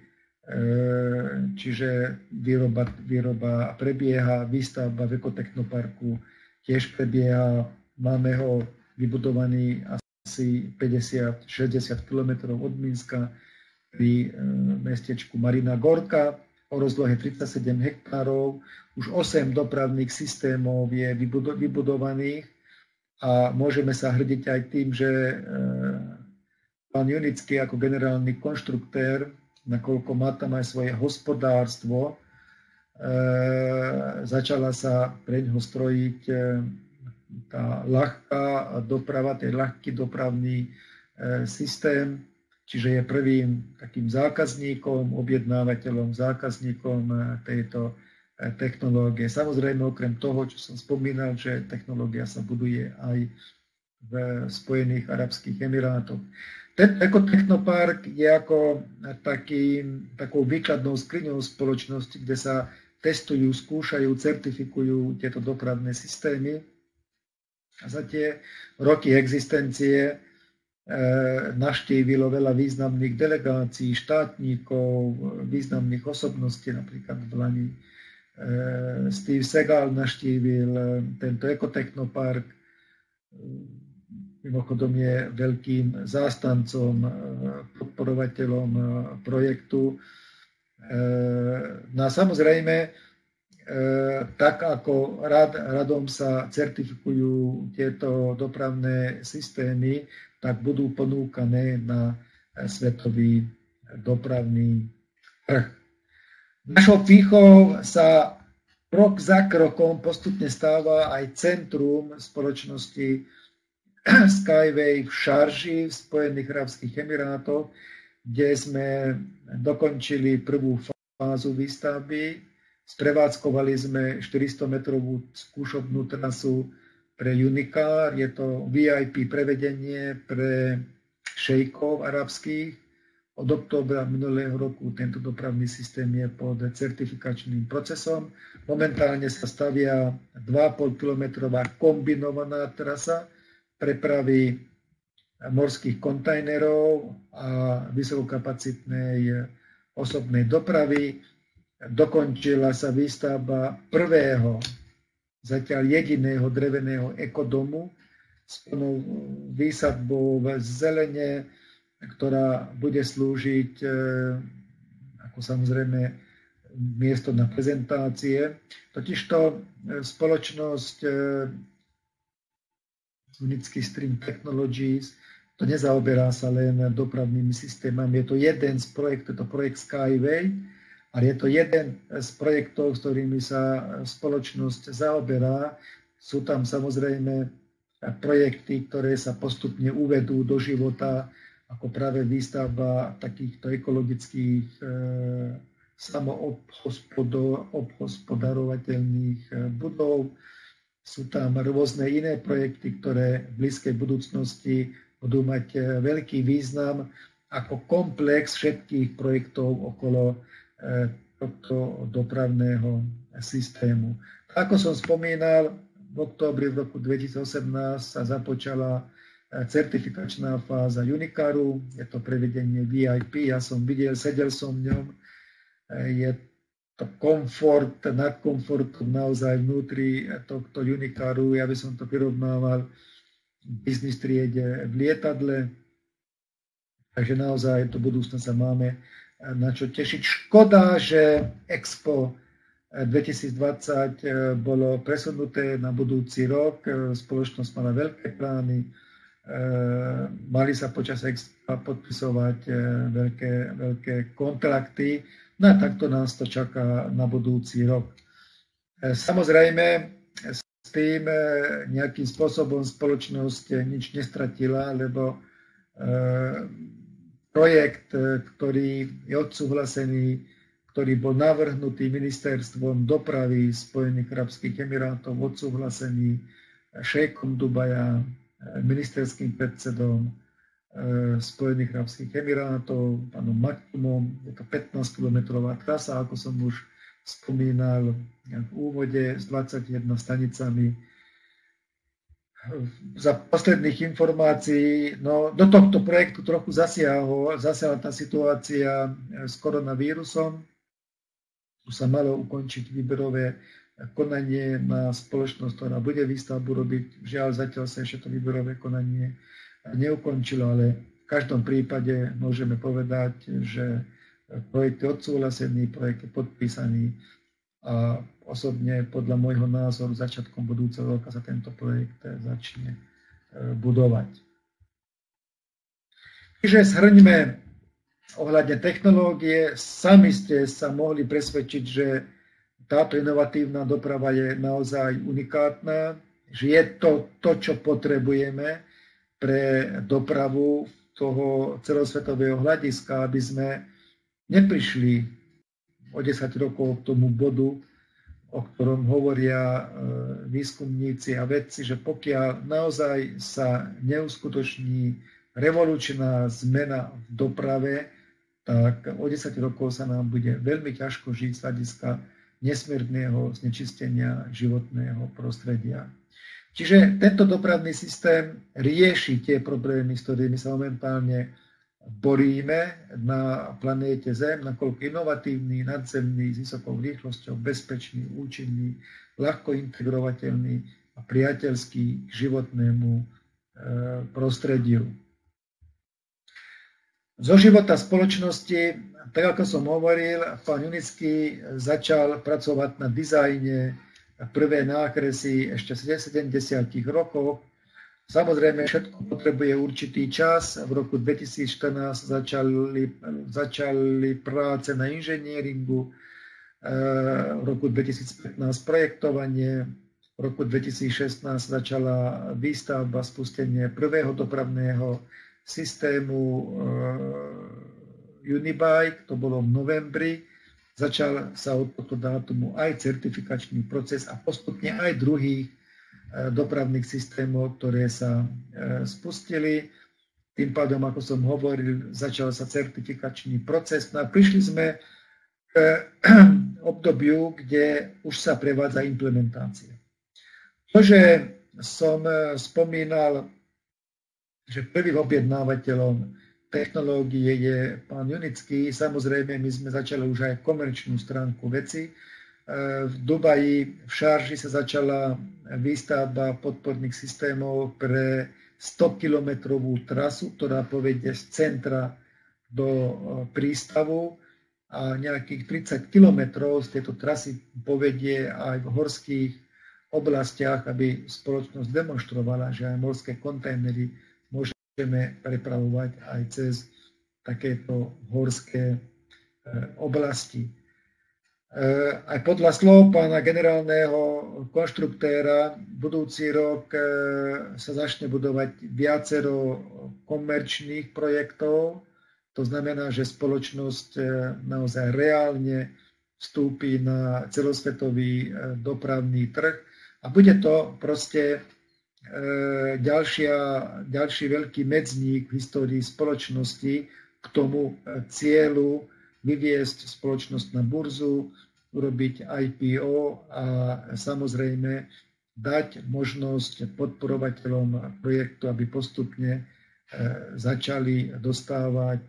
čiže výroba prebieha, výstavba v ekotechnoparku tiež prebieha. Máme ho vybudovaný asi 50-60 km od Minska pri mestečku Marina Gorka o rozlohe 37 hektárov. Už 8 dopravných systémov je vybudovaných a môžeme sa hrdiť aj tým, že pán Junický ako generálny konštruktér, nakoľko má tam aj svoje hospodárstvo, začala sa preňho strojiť tá ľahká doprava, ten ľahký dopravný systém, čiže je prvým takým zákazníkom, objednávateľom, zákazníkom tejto technológie. Samozrejme, okrem toho, čo som spomínal, že technológia sa buduje aj v Spojených arabských emirátoch. Ten ekotechnopark je ako takou výkladnou skriňou spoločnosti, kde sa testujú, skúšajú, certifikujú tieto dopravné systémy. A za tie roky existencie navštívilo veľa významných delegácií, štátnikov, významných osobností, napríklad v Lani Steve Segal navštívil tento ekotechnopark. Mimochodom je veľkým zástancom, podporovateľom projektu. No a samozrejme, tak ako radom sa certifikujú tieto dopravné systémy, tak budú ponúkané na svetový dopravný trh. Našou pýchou sa krok za krokom postupne stáva aj centrum spoločnosti Skyway v Šarži v Spojených arabských emirátoch, kde sme dokončili prvú fázu výstavby. Sprevádzkovali sme 400-metrovú skúšobnú trasu pre Unicard. Je to VIP prevedenie pre šejkov arabských. Od októbra minulého roku tento dopravný systém je pod certifikačným procesom. Momentálne sa stavia 2,5-kilometrová kombinovaná trasa prepravy morských kontajnerov a vysokokapacitnej osobnej dopravy. Dokončila sa výstavba prvého, zatiaľ jediného dreveného ekodomu s plnou výsadbou v zelene, ktorá bude slúžiť ako samozrejme miesto na prezentácie. Totižto spoločnosť Unický Stream Technologies to nezaoberá sa len dopravnými systémami. Je to jeden z projektov, je to projekt Skyway, ale je to jeden z projektov, s ktorými sa spoločnosť zaoberá. Sú tam samozrejme projekty, ktoré sa postupne uvedú do života, ako práve výstavba takýchto ekologických samoobhospodarovateľných budov. Sú tam rôzne iné projekty, ktoré v blízkej budúcnosti budú mať veľký význam ako komplex všetkých projektov okolo tohto dopravného systému. Ako som spomínal, v októbri v roku 2018 sa započala certifikačná fáza Unicaru, je to prevedenie VIP, ja som videl, sedel som v ňom, je to komfort nad komfortom naozaj vnútri tohto Unicaru, ja by som to prirovnával biznis triede v lietadle, takže naozaj do budúcna sa máme na čo tešiť. Škoda, že Expo 2020 bolo presunuté na budúci rok, spoločnosť mala veľké plány, mali sa počas Expo podpisovať veľké kontrakty, no a takto nás to čaká na budúci rok. Samozrejme, s tým nejakým spôsobom spoločnosť nič nestratila, lebo projekt, ktorý je odsúhlasený, ktorý bol navrhnutý ministerstvom dopravy Spojených arabských emirátov, odsúhlasený šejkom Dubaja, ministerským predsedom Spojených arabských emirátov, pánom Maktumom. Je to 15-kilometrová trasa, ako som už spomínal v úvode, s 21 stanicami. Za posledných informácií, no do tohto projektu trochu zasiahla tá situácia s koronavírusom. Tu sa malo ukončiť výberové konanie na spoločnosť, ktorá bude výstavbu robiť. Žiaľ, zatiaľ sa ešte to výberové konanie neukončilo, ale v každom prípade môžeme povedať, že projekt je odsúhlasený, projekt je podpísaný a osobne podľa môjho názoru začiatkom budúceho roka sa tento projekt začne budovať. Čiže zhrňme ohľadne technológie. Sami ste sa mohli presvedčiť, že táto inovatívna doprava je naozaj unikátna, že je to, čo potrebujeme pre dopravu toho celosvetového hľadiska, aby sme neprišli o 10 rokov k tomu bodu, o ktorom hovoria výskumníci a vedci, že pokiaľ naozaj sa neuskutoční revolučná zmena v doprave, tak o 10 rokov sa nám bude veľmi ťažko žiť z hľadiska nesmierneho znečistenia životného prostredia. Čiže tento dopravný systém rieši tie problémy, s ktorými sa momentálne boríme na planéte Zem, nakoľko inovatívny, nadzemný, s vysokou rýchlosťou, bezpečný, účinný, ľahko integrovateľný a priateľský k životnému prostrediu. Zo života spoločnosti, tak ako som hovoril, pán Junický začal pracovať na dizajne prvé nákresy ešte v 70. rokoch. Samozrejme, všetko potrebuje určitý čas. V roku 2014 začali práce na inžinieringu, v roku 2015 projektovanie, v roku 2016 začala výstavba, spustenie prvého dopravného systému Unibike, to bolo v novembri. Začal sa od tohto dátumu aj certifikačný proces a postupne aj druhých dopravných systémov, ktoré sa spustili. Tým pádom, ako som hovoril, začal sa certifikačný proces. No a prišli sme k obdobiu, kde už sa prevádza implementácia. To, že som spomínal, že prvým objednávateľom technológie je pán Junický, samozrejme my sme začali už aj komerčnú stránku veci. V Dubaji, v Šarži sa začala výstavba podporných systémov pre 100-kilometrovú trasu, ktorá povedie z centra do prístavu a nejakých 30 kilometrov z tejto trasy povedie aj v horských oblastiach, aby spoločnosť demonstrovala, že aj morské kontajnery môžeme prepravovať aj cez takéto horské oblasti. Aj podľa slov pána generálneho konštruktéra budúci rok sa začne budovať viacero komerčných projektov. To znamená, že spoločnosť naozaj reálne vstúpi na celosvetový dopravný trh a bude to proste ďalší veľký medzník v histórii spoločnosti k tomu cieľu vyviesť spoločnosť na burzu, urobiť IPO a samozrejme dať možnosť podporovateľom projektu, aby postupne začali dostávať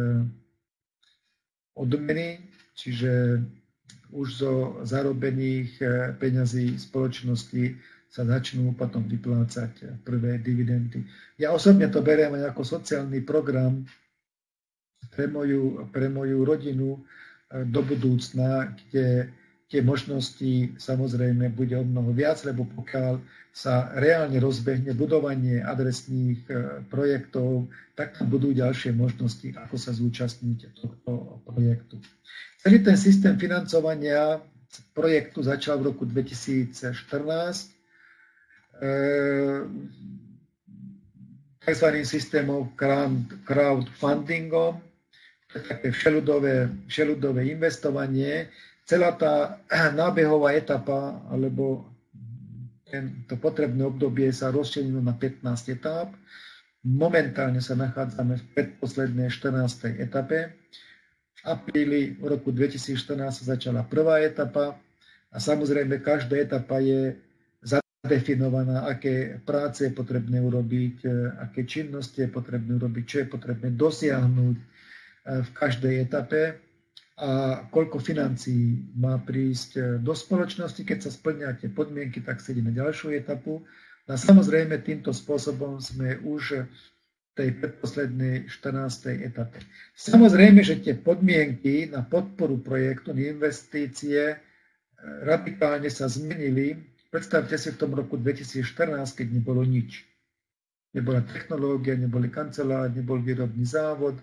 odmeny, čiže už zo zarobených peňazí spoločnosti sa začnú potom vyplácať prvé dividendy. Ja osobne to beriem aj ako sociálny program pre moju rodinu do budúcna, kde tie možnosti samozrejme bude o mnoho viac, lebo pokiaľ sa reálne rozbehne budovanie adresných projektov, tak tam budú ďalšie možnosti, ako sa zúčastniť tohto projektu. Celý ten systém financovania projektu začal v roku 2014 tzv. Systémom crowdfundingom, také všeludové investovanie. Celá tá nábehová etapa, alebo to potrebné obdobie sa rozšírilo na 15 etáp. Momentálne sa nachádzame v predposlednej 14. etape. V apríli roku 2014 sa začala prvá etapa a samozrejme každá etapa je zadefinovaná, aké práce je potrebné urobiť, aké činnosti je potrebné urobiť, čo je potrebné dosiahnuť v každej etape a koľko financií má prísť do spoločnosti. Keď sa splnia tie podmienky, tak sa ide na ďalšiu etapu. A samozrejme týmto spôsobom sme už v tej predposlednej 14. etape. Samozrejme, že tie podmienky na podporu projektu, na investície radikálne sa zmenili. Predstavte si v tom roku 2014, keď nebolo nič. Nebola technológia, neboli kancelárie, nebol výrobný závod,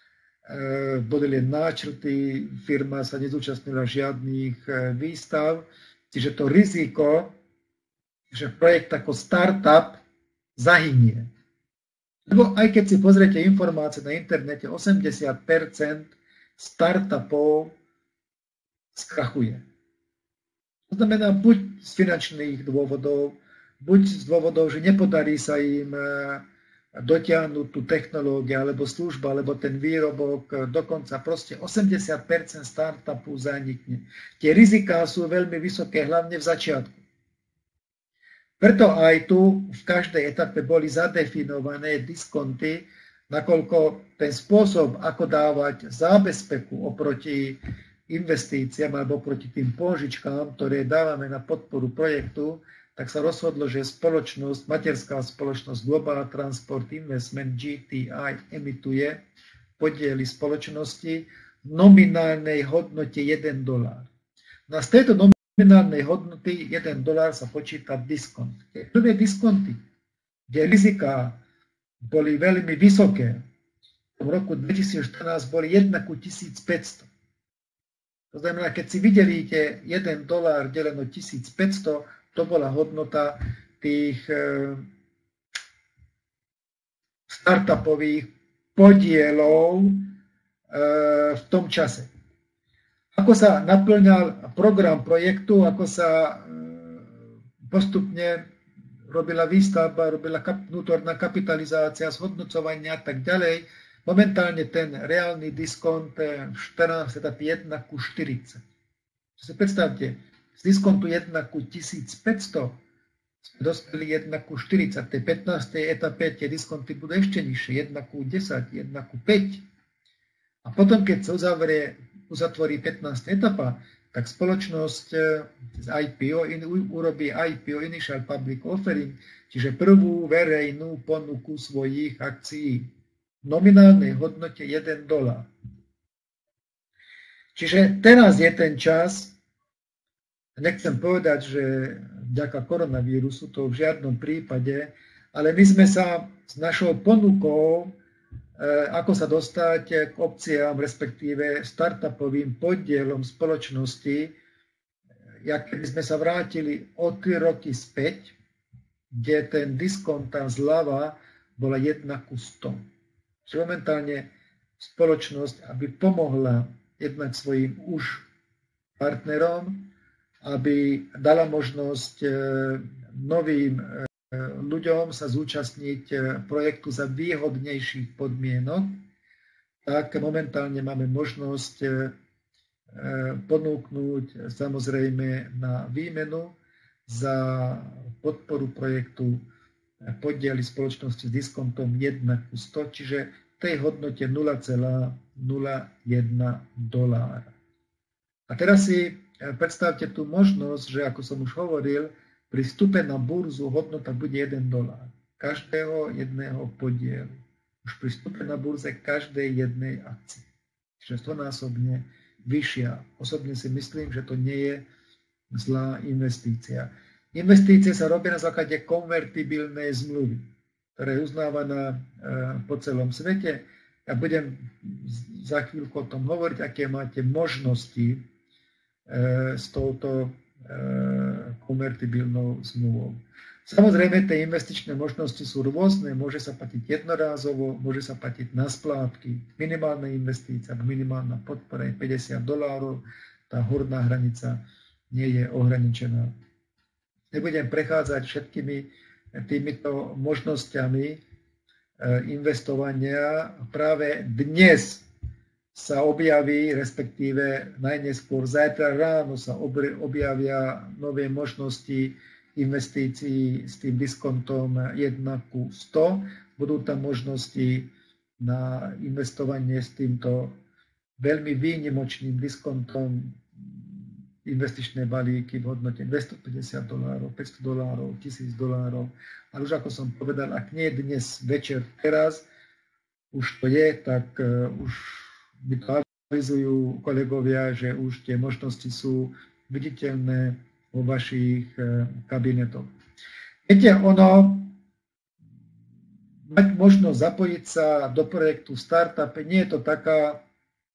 boli len náčrty, firma sa nezúčastnila žiadnych výstav, čiže to riziko, že projekt ako startup zahynie. Lebo aj keď si pozriete informácie na internete, 80% startupov skrachuje. To znamená, buď z finančných dôvodov, buď z dôvodov, že nepodarí sa im dotiahnuť tú technológiu, alebo službu, alebo ten výrobok, dokonca proste 80% startupu zanikne. Tie riziká sú veľmi vysoké, hlavne v začiatku. Preto aj tu v každej etape boli zadefinované diskonty, nakoľko ten spôsob, ako dávať zábezpeku oproti investíciám alebo proti tým pôžičkám, ktoré dávame na podporu projektu, tak sa rozhodlo, že spoločnosť, materská spoločnosť Global Transport Investment GTI emituje podiely spoločnosti v nominálnej hodnote $1. No a z tejto nominálnej hodnoty $1 sa počíta diskont. Prvé diskonty, kde riziká boli veľmi vysoké, v roku 2014 boli 1:1500. To znamená, keď si vydelíte $1 deleno 1500, to bola hodnota tých startupových podielov v tom čase. Ako sa naplňal program projektu, ako sa postupne robila výstavba, robila vnútorná kapitalizácia, zhodnocovania a tak ďalej. Momentálne ten reálny diskont v 14 je 1:40. Si predstavte, z diskontu 1:1500 sme dospeli 1:40. V tej 15. etape tie diskonty budú ešte nižšie, 1:10, 1:5. A potom, keď sa uzatvorí 15. etapa, tak spoločnosť z IPO urobí IPO, Initial Public Offering, čiže prvú verejnú ponuku svojich akcií v nominálnej hodnote $1. Čiže teraz je ten čas. Nechcem povedať, že vďaka koronavírusu to v žiadnom prípade, ale my sme sa s našou ponukou, ako sa dostať k opciám, respektíve startupovým podielom spoločnosti, keby sme sa vrátili o 3 roky späť, kde ten diskont, tá zľava bola 1:100. Čiže momentálne spoločnosť, aby pomohla jednak svojim už partnerom, aby dala možnosť novým ľuďom sa zúčastniť projektu za výhodnejších podmienok, tak momentálne máme možnosť ponúknuť samozrejme na výmenu za podporu projektu podiely spoločnosti s diskontom 1:100, čiže v tej hodnote $0,01. A teraz si predstavte tú možnosť, že ako som už hovoril, pri vstupe na burzu hodnota bude $1. Každého jedného podielu. Už pri vstupe na burze každej jednej akcie. Čiže 100-násobne vyššia. Osobne si myslím, že to nie je zlá investícia. Investície sa robia na základe konvertibilnej zmluvy, ktorá je uznávaná po celom svete. Ja budem za chvíľku o tom hovoriť, aké máte možnosti s touto konvertibilnou zmluvou. Samozrejme, tie investičné možnosti sú rôzne. Môže sa platiť jednorázovo, môže sa platiť na splátky. Minimálna investícia, minimálna podpora je $50. Tá horná hranica nie je ohraničená. Nebudem prechádzať všetkými týmito možnosťami investovania. Práve dnes sa objaví, respektíve najneskôr zajtra ráno sa objavia nové možnosti investícií s tým diskontom 1:100. Budú tam možnosti na investovanie s týmto veľmi výnimočným diskontom, investičné balíky v hodnote $250, $500, $1000. Ale už ako som povedal, ak nie dnes večer, teraz už to je, tak už mi to avizujú kolegovia, že už tie možnosti sú viditeľné vo vašich kabinetoch. Viete, mať možnosť zapojiť sa do projektu Startup, nie je to taká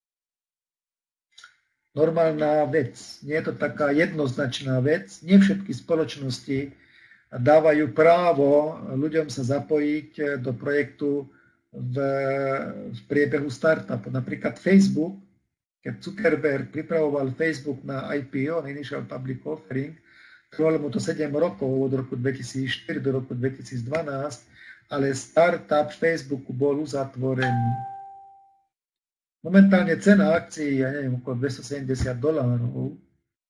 normálna vec, nie je to taká jednoznačná vec. Nie všetky spoločnosti dávajú právo ľuďom sa zapojiť do projektu v priebehu startupu. Napríklad Facebook, keď Zuckerberg pripravoval Facebook na IPO, na Initial Public Offering, trvalo mu to 7 rokov, od roku 2004 do roku 2012, ale startup Facebooku bol uzatvorený. Momentálne cena akcií, ja neviem, okolo $270.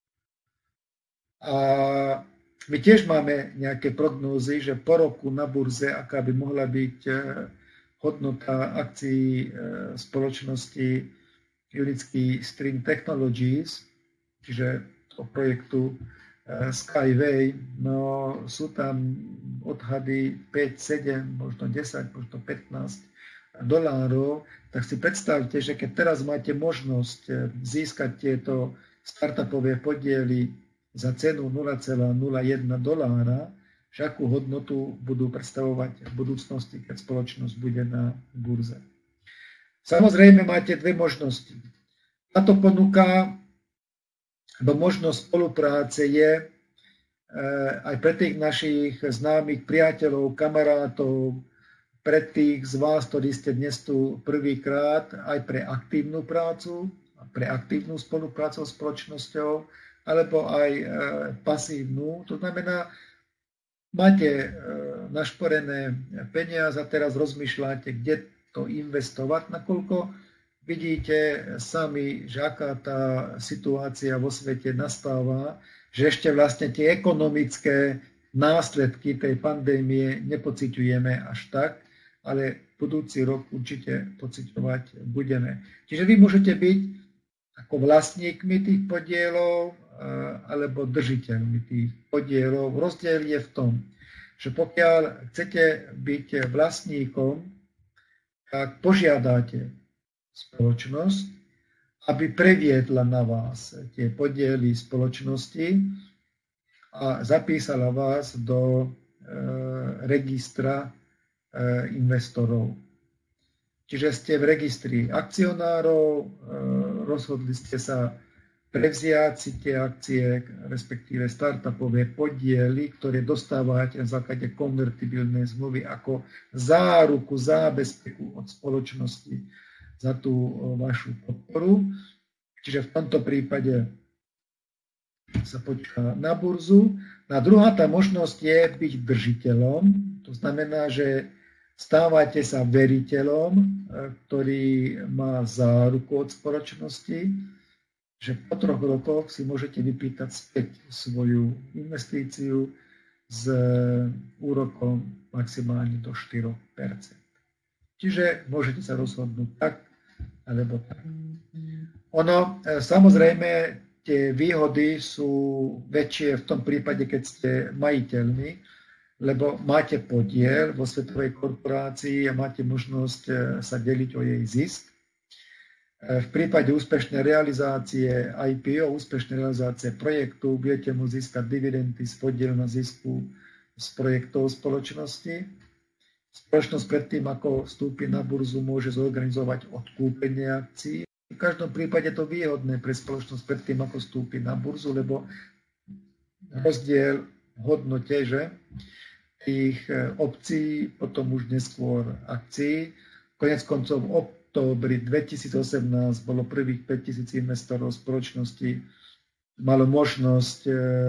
A my tiež máme nejaké prognózy, že po roku na burze, aká by mohla byť hodnota akcií spoločnosti Unitsky Stream Technologies, čiže o projektu Skyway, no sú tam odhady 5, 7, možno 10, možno $15, tak si predstavte, že keď teraz máte možnosť získať tieto startupové podiely za cenu $0,01, že akú hodnotu budú predstavovať v budúcnosti, keď spoločnosť bude na burze. Samozrejme máte dve možnosti. Táto ponuka, alebo možnosť spolupráce je aj pre tých našich známych priateľov, kamarátov, pre tých z vás, ktorí ste dnes tu prvýkrát, aj pre aktívnu prácu, pre aktívnu spoluprácu s spoločnosťou, alebo aj pasívnu. To znamená, máte našporené peniaze a teraz rozmýšľate, kde to investovať, nakoľko vidíte sami, že aká tá situácia vo svete nastáva, že ešte vlastne tie ekonomické následky tej pandémie nepociťujeme až tak, ale budúci rok určite pociťovať budeme. Čiže vy môžete byť ako vlastníkmi tých podielov alebo držiteľmi tých podielov. Rozdiel je v tom, že pokiaľ chcete byť vlastníkom, tak požiadate spoločnosť, aby previedla na vás tie podiely spoločnosti a zapísala vás do registra investorov. Čiže ste v registri akcionárov, rozhodli ste sa prevziať si tie akcie, respektíve startupové podiely, ktoré dostávate na základe konvertibilnej zmluvy ako záruku, zábezpeku od spoločnosti za tú vašu podporu. Čiže v tomto prípade sa počká na burzu. A druhá tá možnosť je byť držiteľom. To znamená, že stávate sa veriteľom, ktorý má záruku od spoločnosti že po 3 rokoch si môžete vypýtať späť svoju investíciu s úrokom maximálne do 4%. Čiže môžete sa rozhodnúť tak, alebo tak. Ono, samozrejme, tie výhody sú väčšie v tom prípade, keď ste majiteľmi, lebo máte podiel vo svetovej korporácii a máte možnosť sa deliť o jej zisk. V prípade úspešnej realizácie IPO, úspešnej realizácie projektu, budete môcť získať dividendy z podielu na zisku z projektov spoločnosti. Spoločnosť predtým, ako vstúpi na burzu, môže zorganizovať odkúpenie akcií. V každom prípade je to výhodné pre spoločnosť predtým, ako vstúpi na burzu, lebo rozdiel v hodnote, že tých opcií, potom už neskôr akcií. Konec koncov v októbri 2018 bolo prvých 5000 investorov spoločnosti, malo možnosť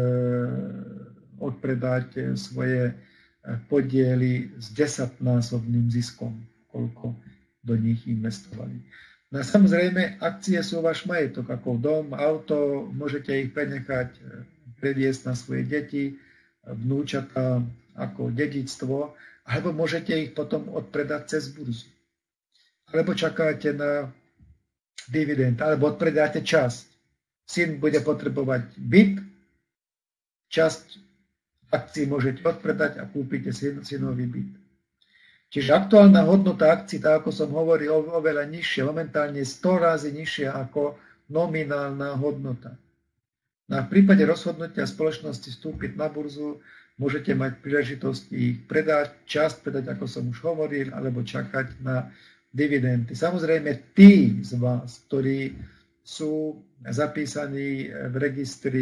odpredať svoje podiely s 10-násobným ziskom, koľko do nich investovali. No a samozrejme, akcie sú váš majetok, ako dom, auto, môžete ich prenechať, previesť na svoje deti, vnúčatá ako dedičstvo, alebo môžete ich potom odpredať cez burzu. Alebo čakáte na dividend, alebo odpredáte časť. Syn bude potrebovať byt, časť akcií môžete odpredať a kúpite synový byt. Čiže aktuálna hodnota akcií, tak ako som hovoril, oveľa nižšia, momentálne 100 razy nižšia ako nominálna hodnota. No a v prípade rozhodnutia spoločnosti vstúpiť na burzu môžete mať príležitosť ich predať, časť predať, ako som už hovoril, alebo čakať na dividendy. Samozrejme, tí z vás, ktorí sú zapísaní v registri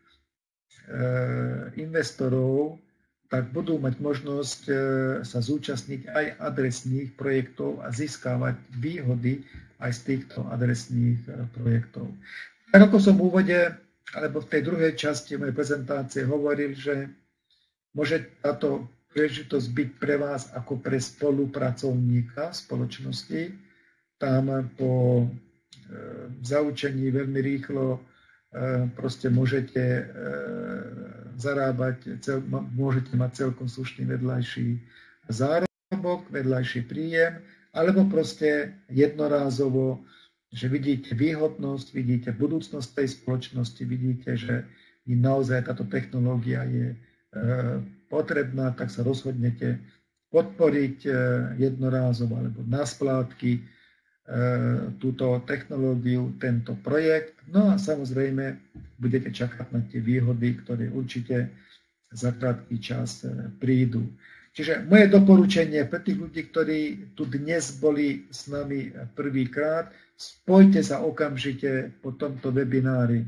investorov, tak budú mať možnosť sa zúčastniť aj adresných projektov a získavať výhody aj z týchto adresných projektov. Tak ako som v úvode, alebo v tej druhej časti mojej prezentácie hovoril, že môže táto príležitosť byť pre vás ako pre spolupracovníka spoločnosti. Tam po zaučení veľmi rýchlo proste môžete zarábať, môžete mať celkom slušný vedľajší zárobok, vedľajší príjem, alebo proste jednorázovo, že vidíte výhodnosť, vidíte budúcnosť tej spoločnosti, vidíte, že naozaj táto technológia je potrebná, tak sa rozhodnete podporiť jednorázovo alebo na splátky túto technológiu, tento projekt. No a samozrejme budete čakať na tie výhody, ktoré určite za krátky čas prídu. Čiže moje doporučenie pre tých ľudí, ktorí tu dnes boli s nami prvýkrát, spojte sa okamžite po tomto webinári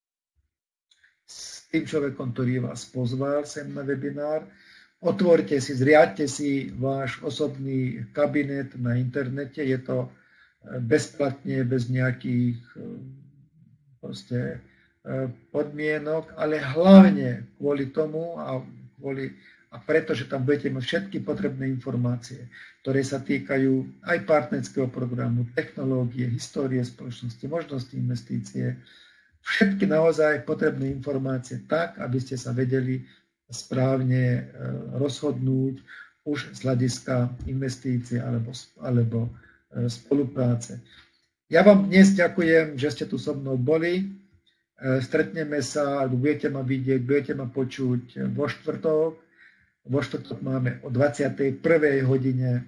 s tým človekom, ktorý vás pozval sem na webinár. Otvorte si, zriadte si váš osobný kabinet na internete. Je to bezplatne, bez nejakých proste podmienok, ale hlavne kvôli tomu a pretože tam budete mať všetky potrebné informácie, ktoré sa týkajú aj partnerského programu, technológie, histórie spoločnosti, možnosti investície, všetky naozaj potrebné informácie tak, aby ste sa vedeli správne rozhodnúť už z hľadiska investície alebo spolupráce. Ja vám dnes ďakujem, že ste tu so mnou boli. Stretneme sa, alebo budete ma vidieť, budete ma počuť vo štvrtok. Vo štvrtok máme o 21. hodine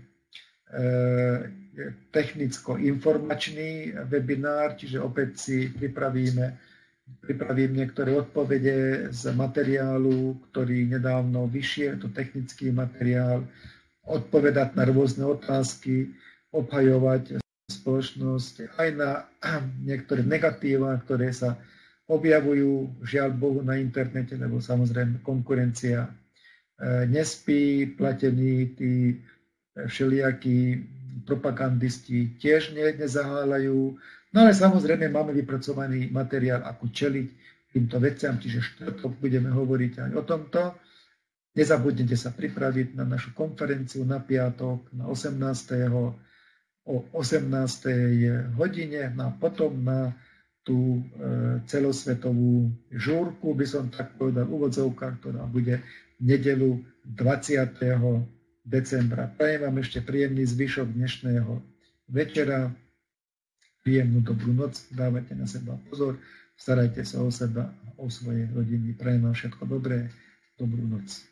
technicko-informačný webinár, čiže opäť si pripravím niektoré odpovede z materiálu, ktorý nedávno vyšiel, to technický materiál, odpovedať na rôzne otázky, obhajovať spoločnosť aj na niektoré negatíva, ktoré sa objavujú, žiaľ Bohu, na internete, lebo samozrejme konkurencia nespí, platení tí všelijakí propagandisti tiež nezaháľajú. No ale samozrejme máme vypracovaný materiál, ako čeliť týmto veciam, čiže štvrtok budeme hovoriť aj o tomto. Nezabudnite sa pripraviť na našu konferenciu na piatok, na 18. o 18. hodine, no a potom na tú celosvetovú žúrku, by som tak povedal, úvodzovka, ktorá bude v nedeľu 20. decembra. Prajem vám ešte príjemný zvyšok dnešného večera, príjemnú dobrú noc, dávajte na seba pozor, starajte sa o seba a o svoje rodiny. Prajem vám všetko dobré, dobrú noc.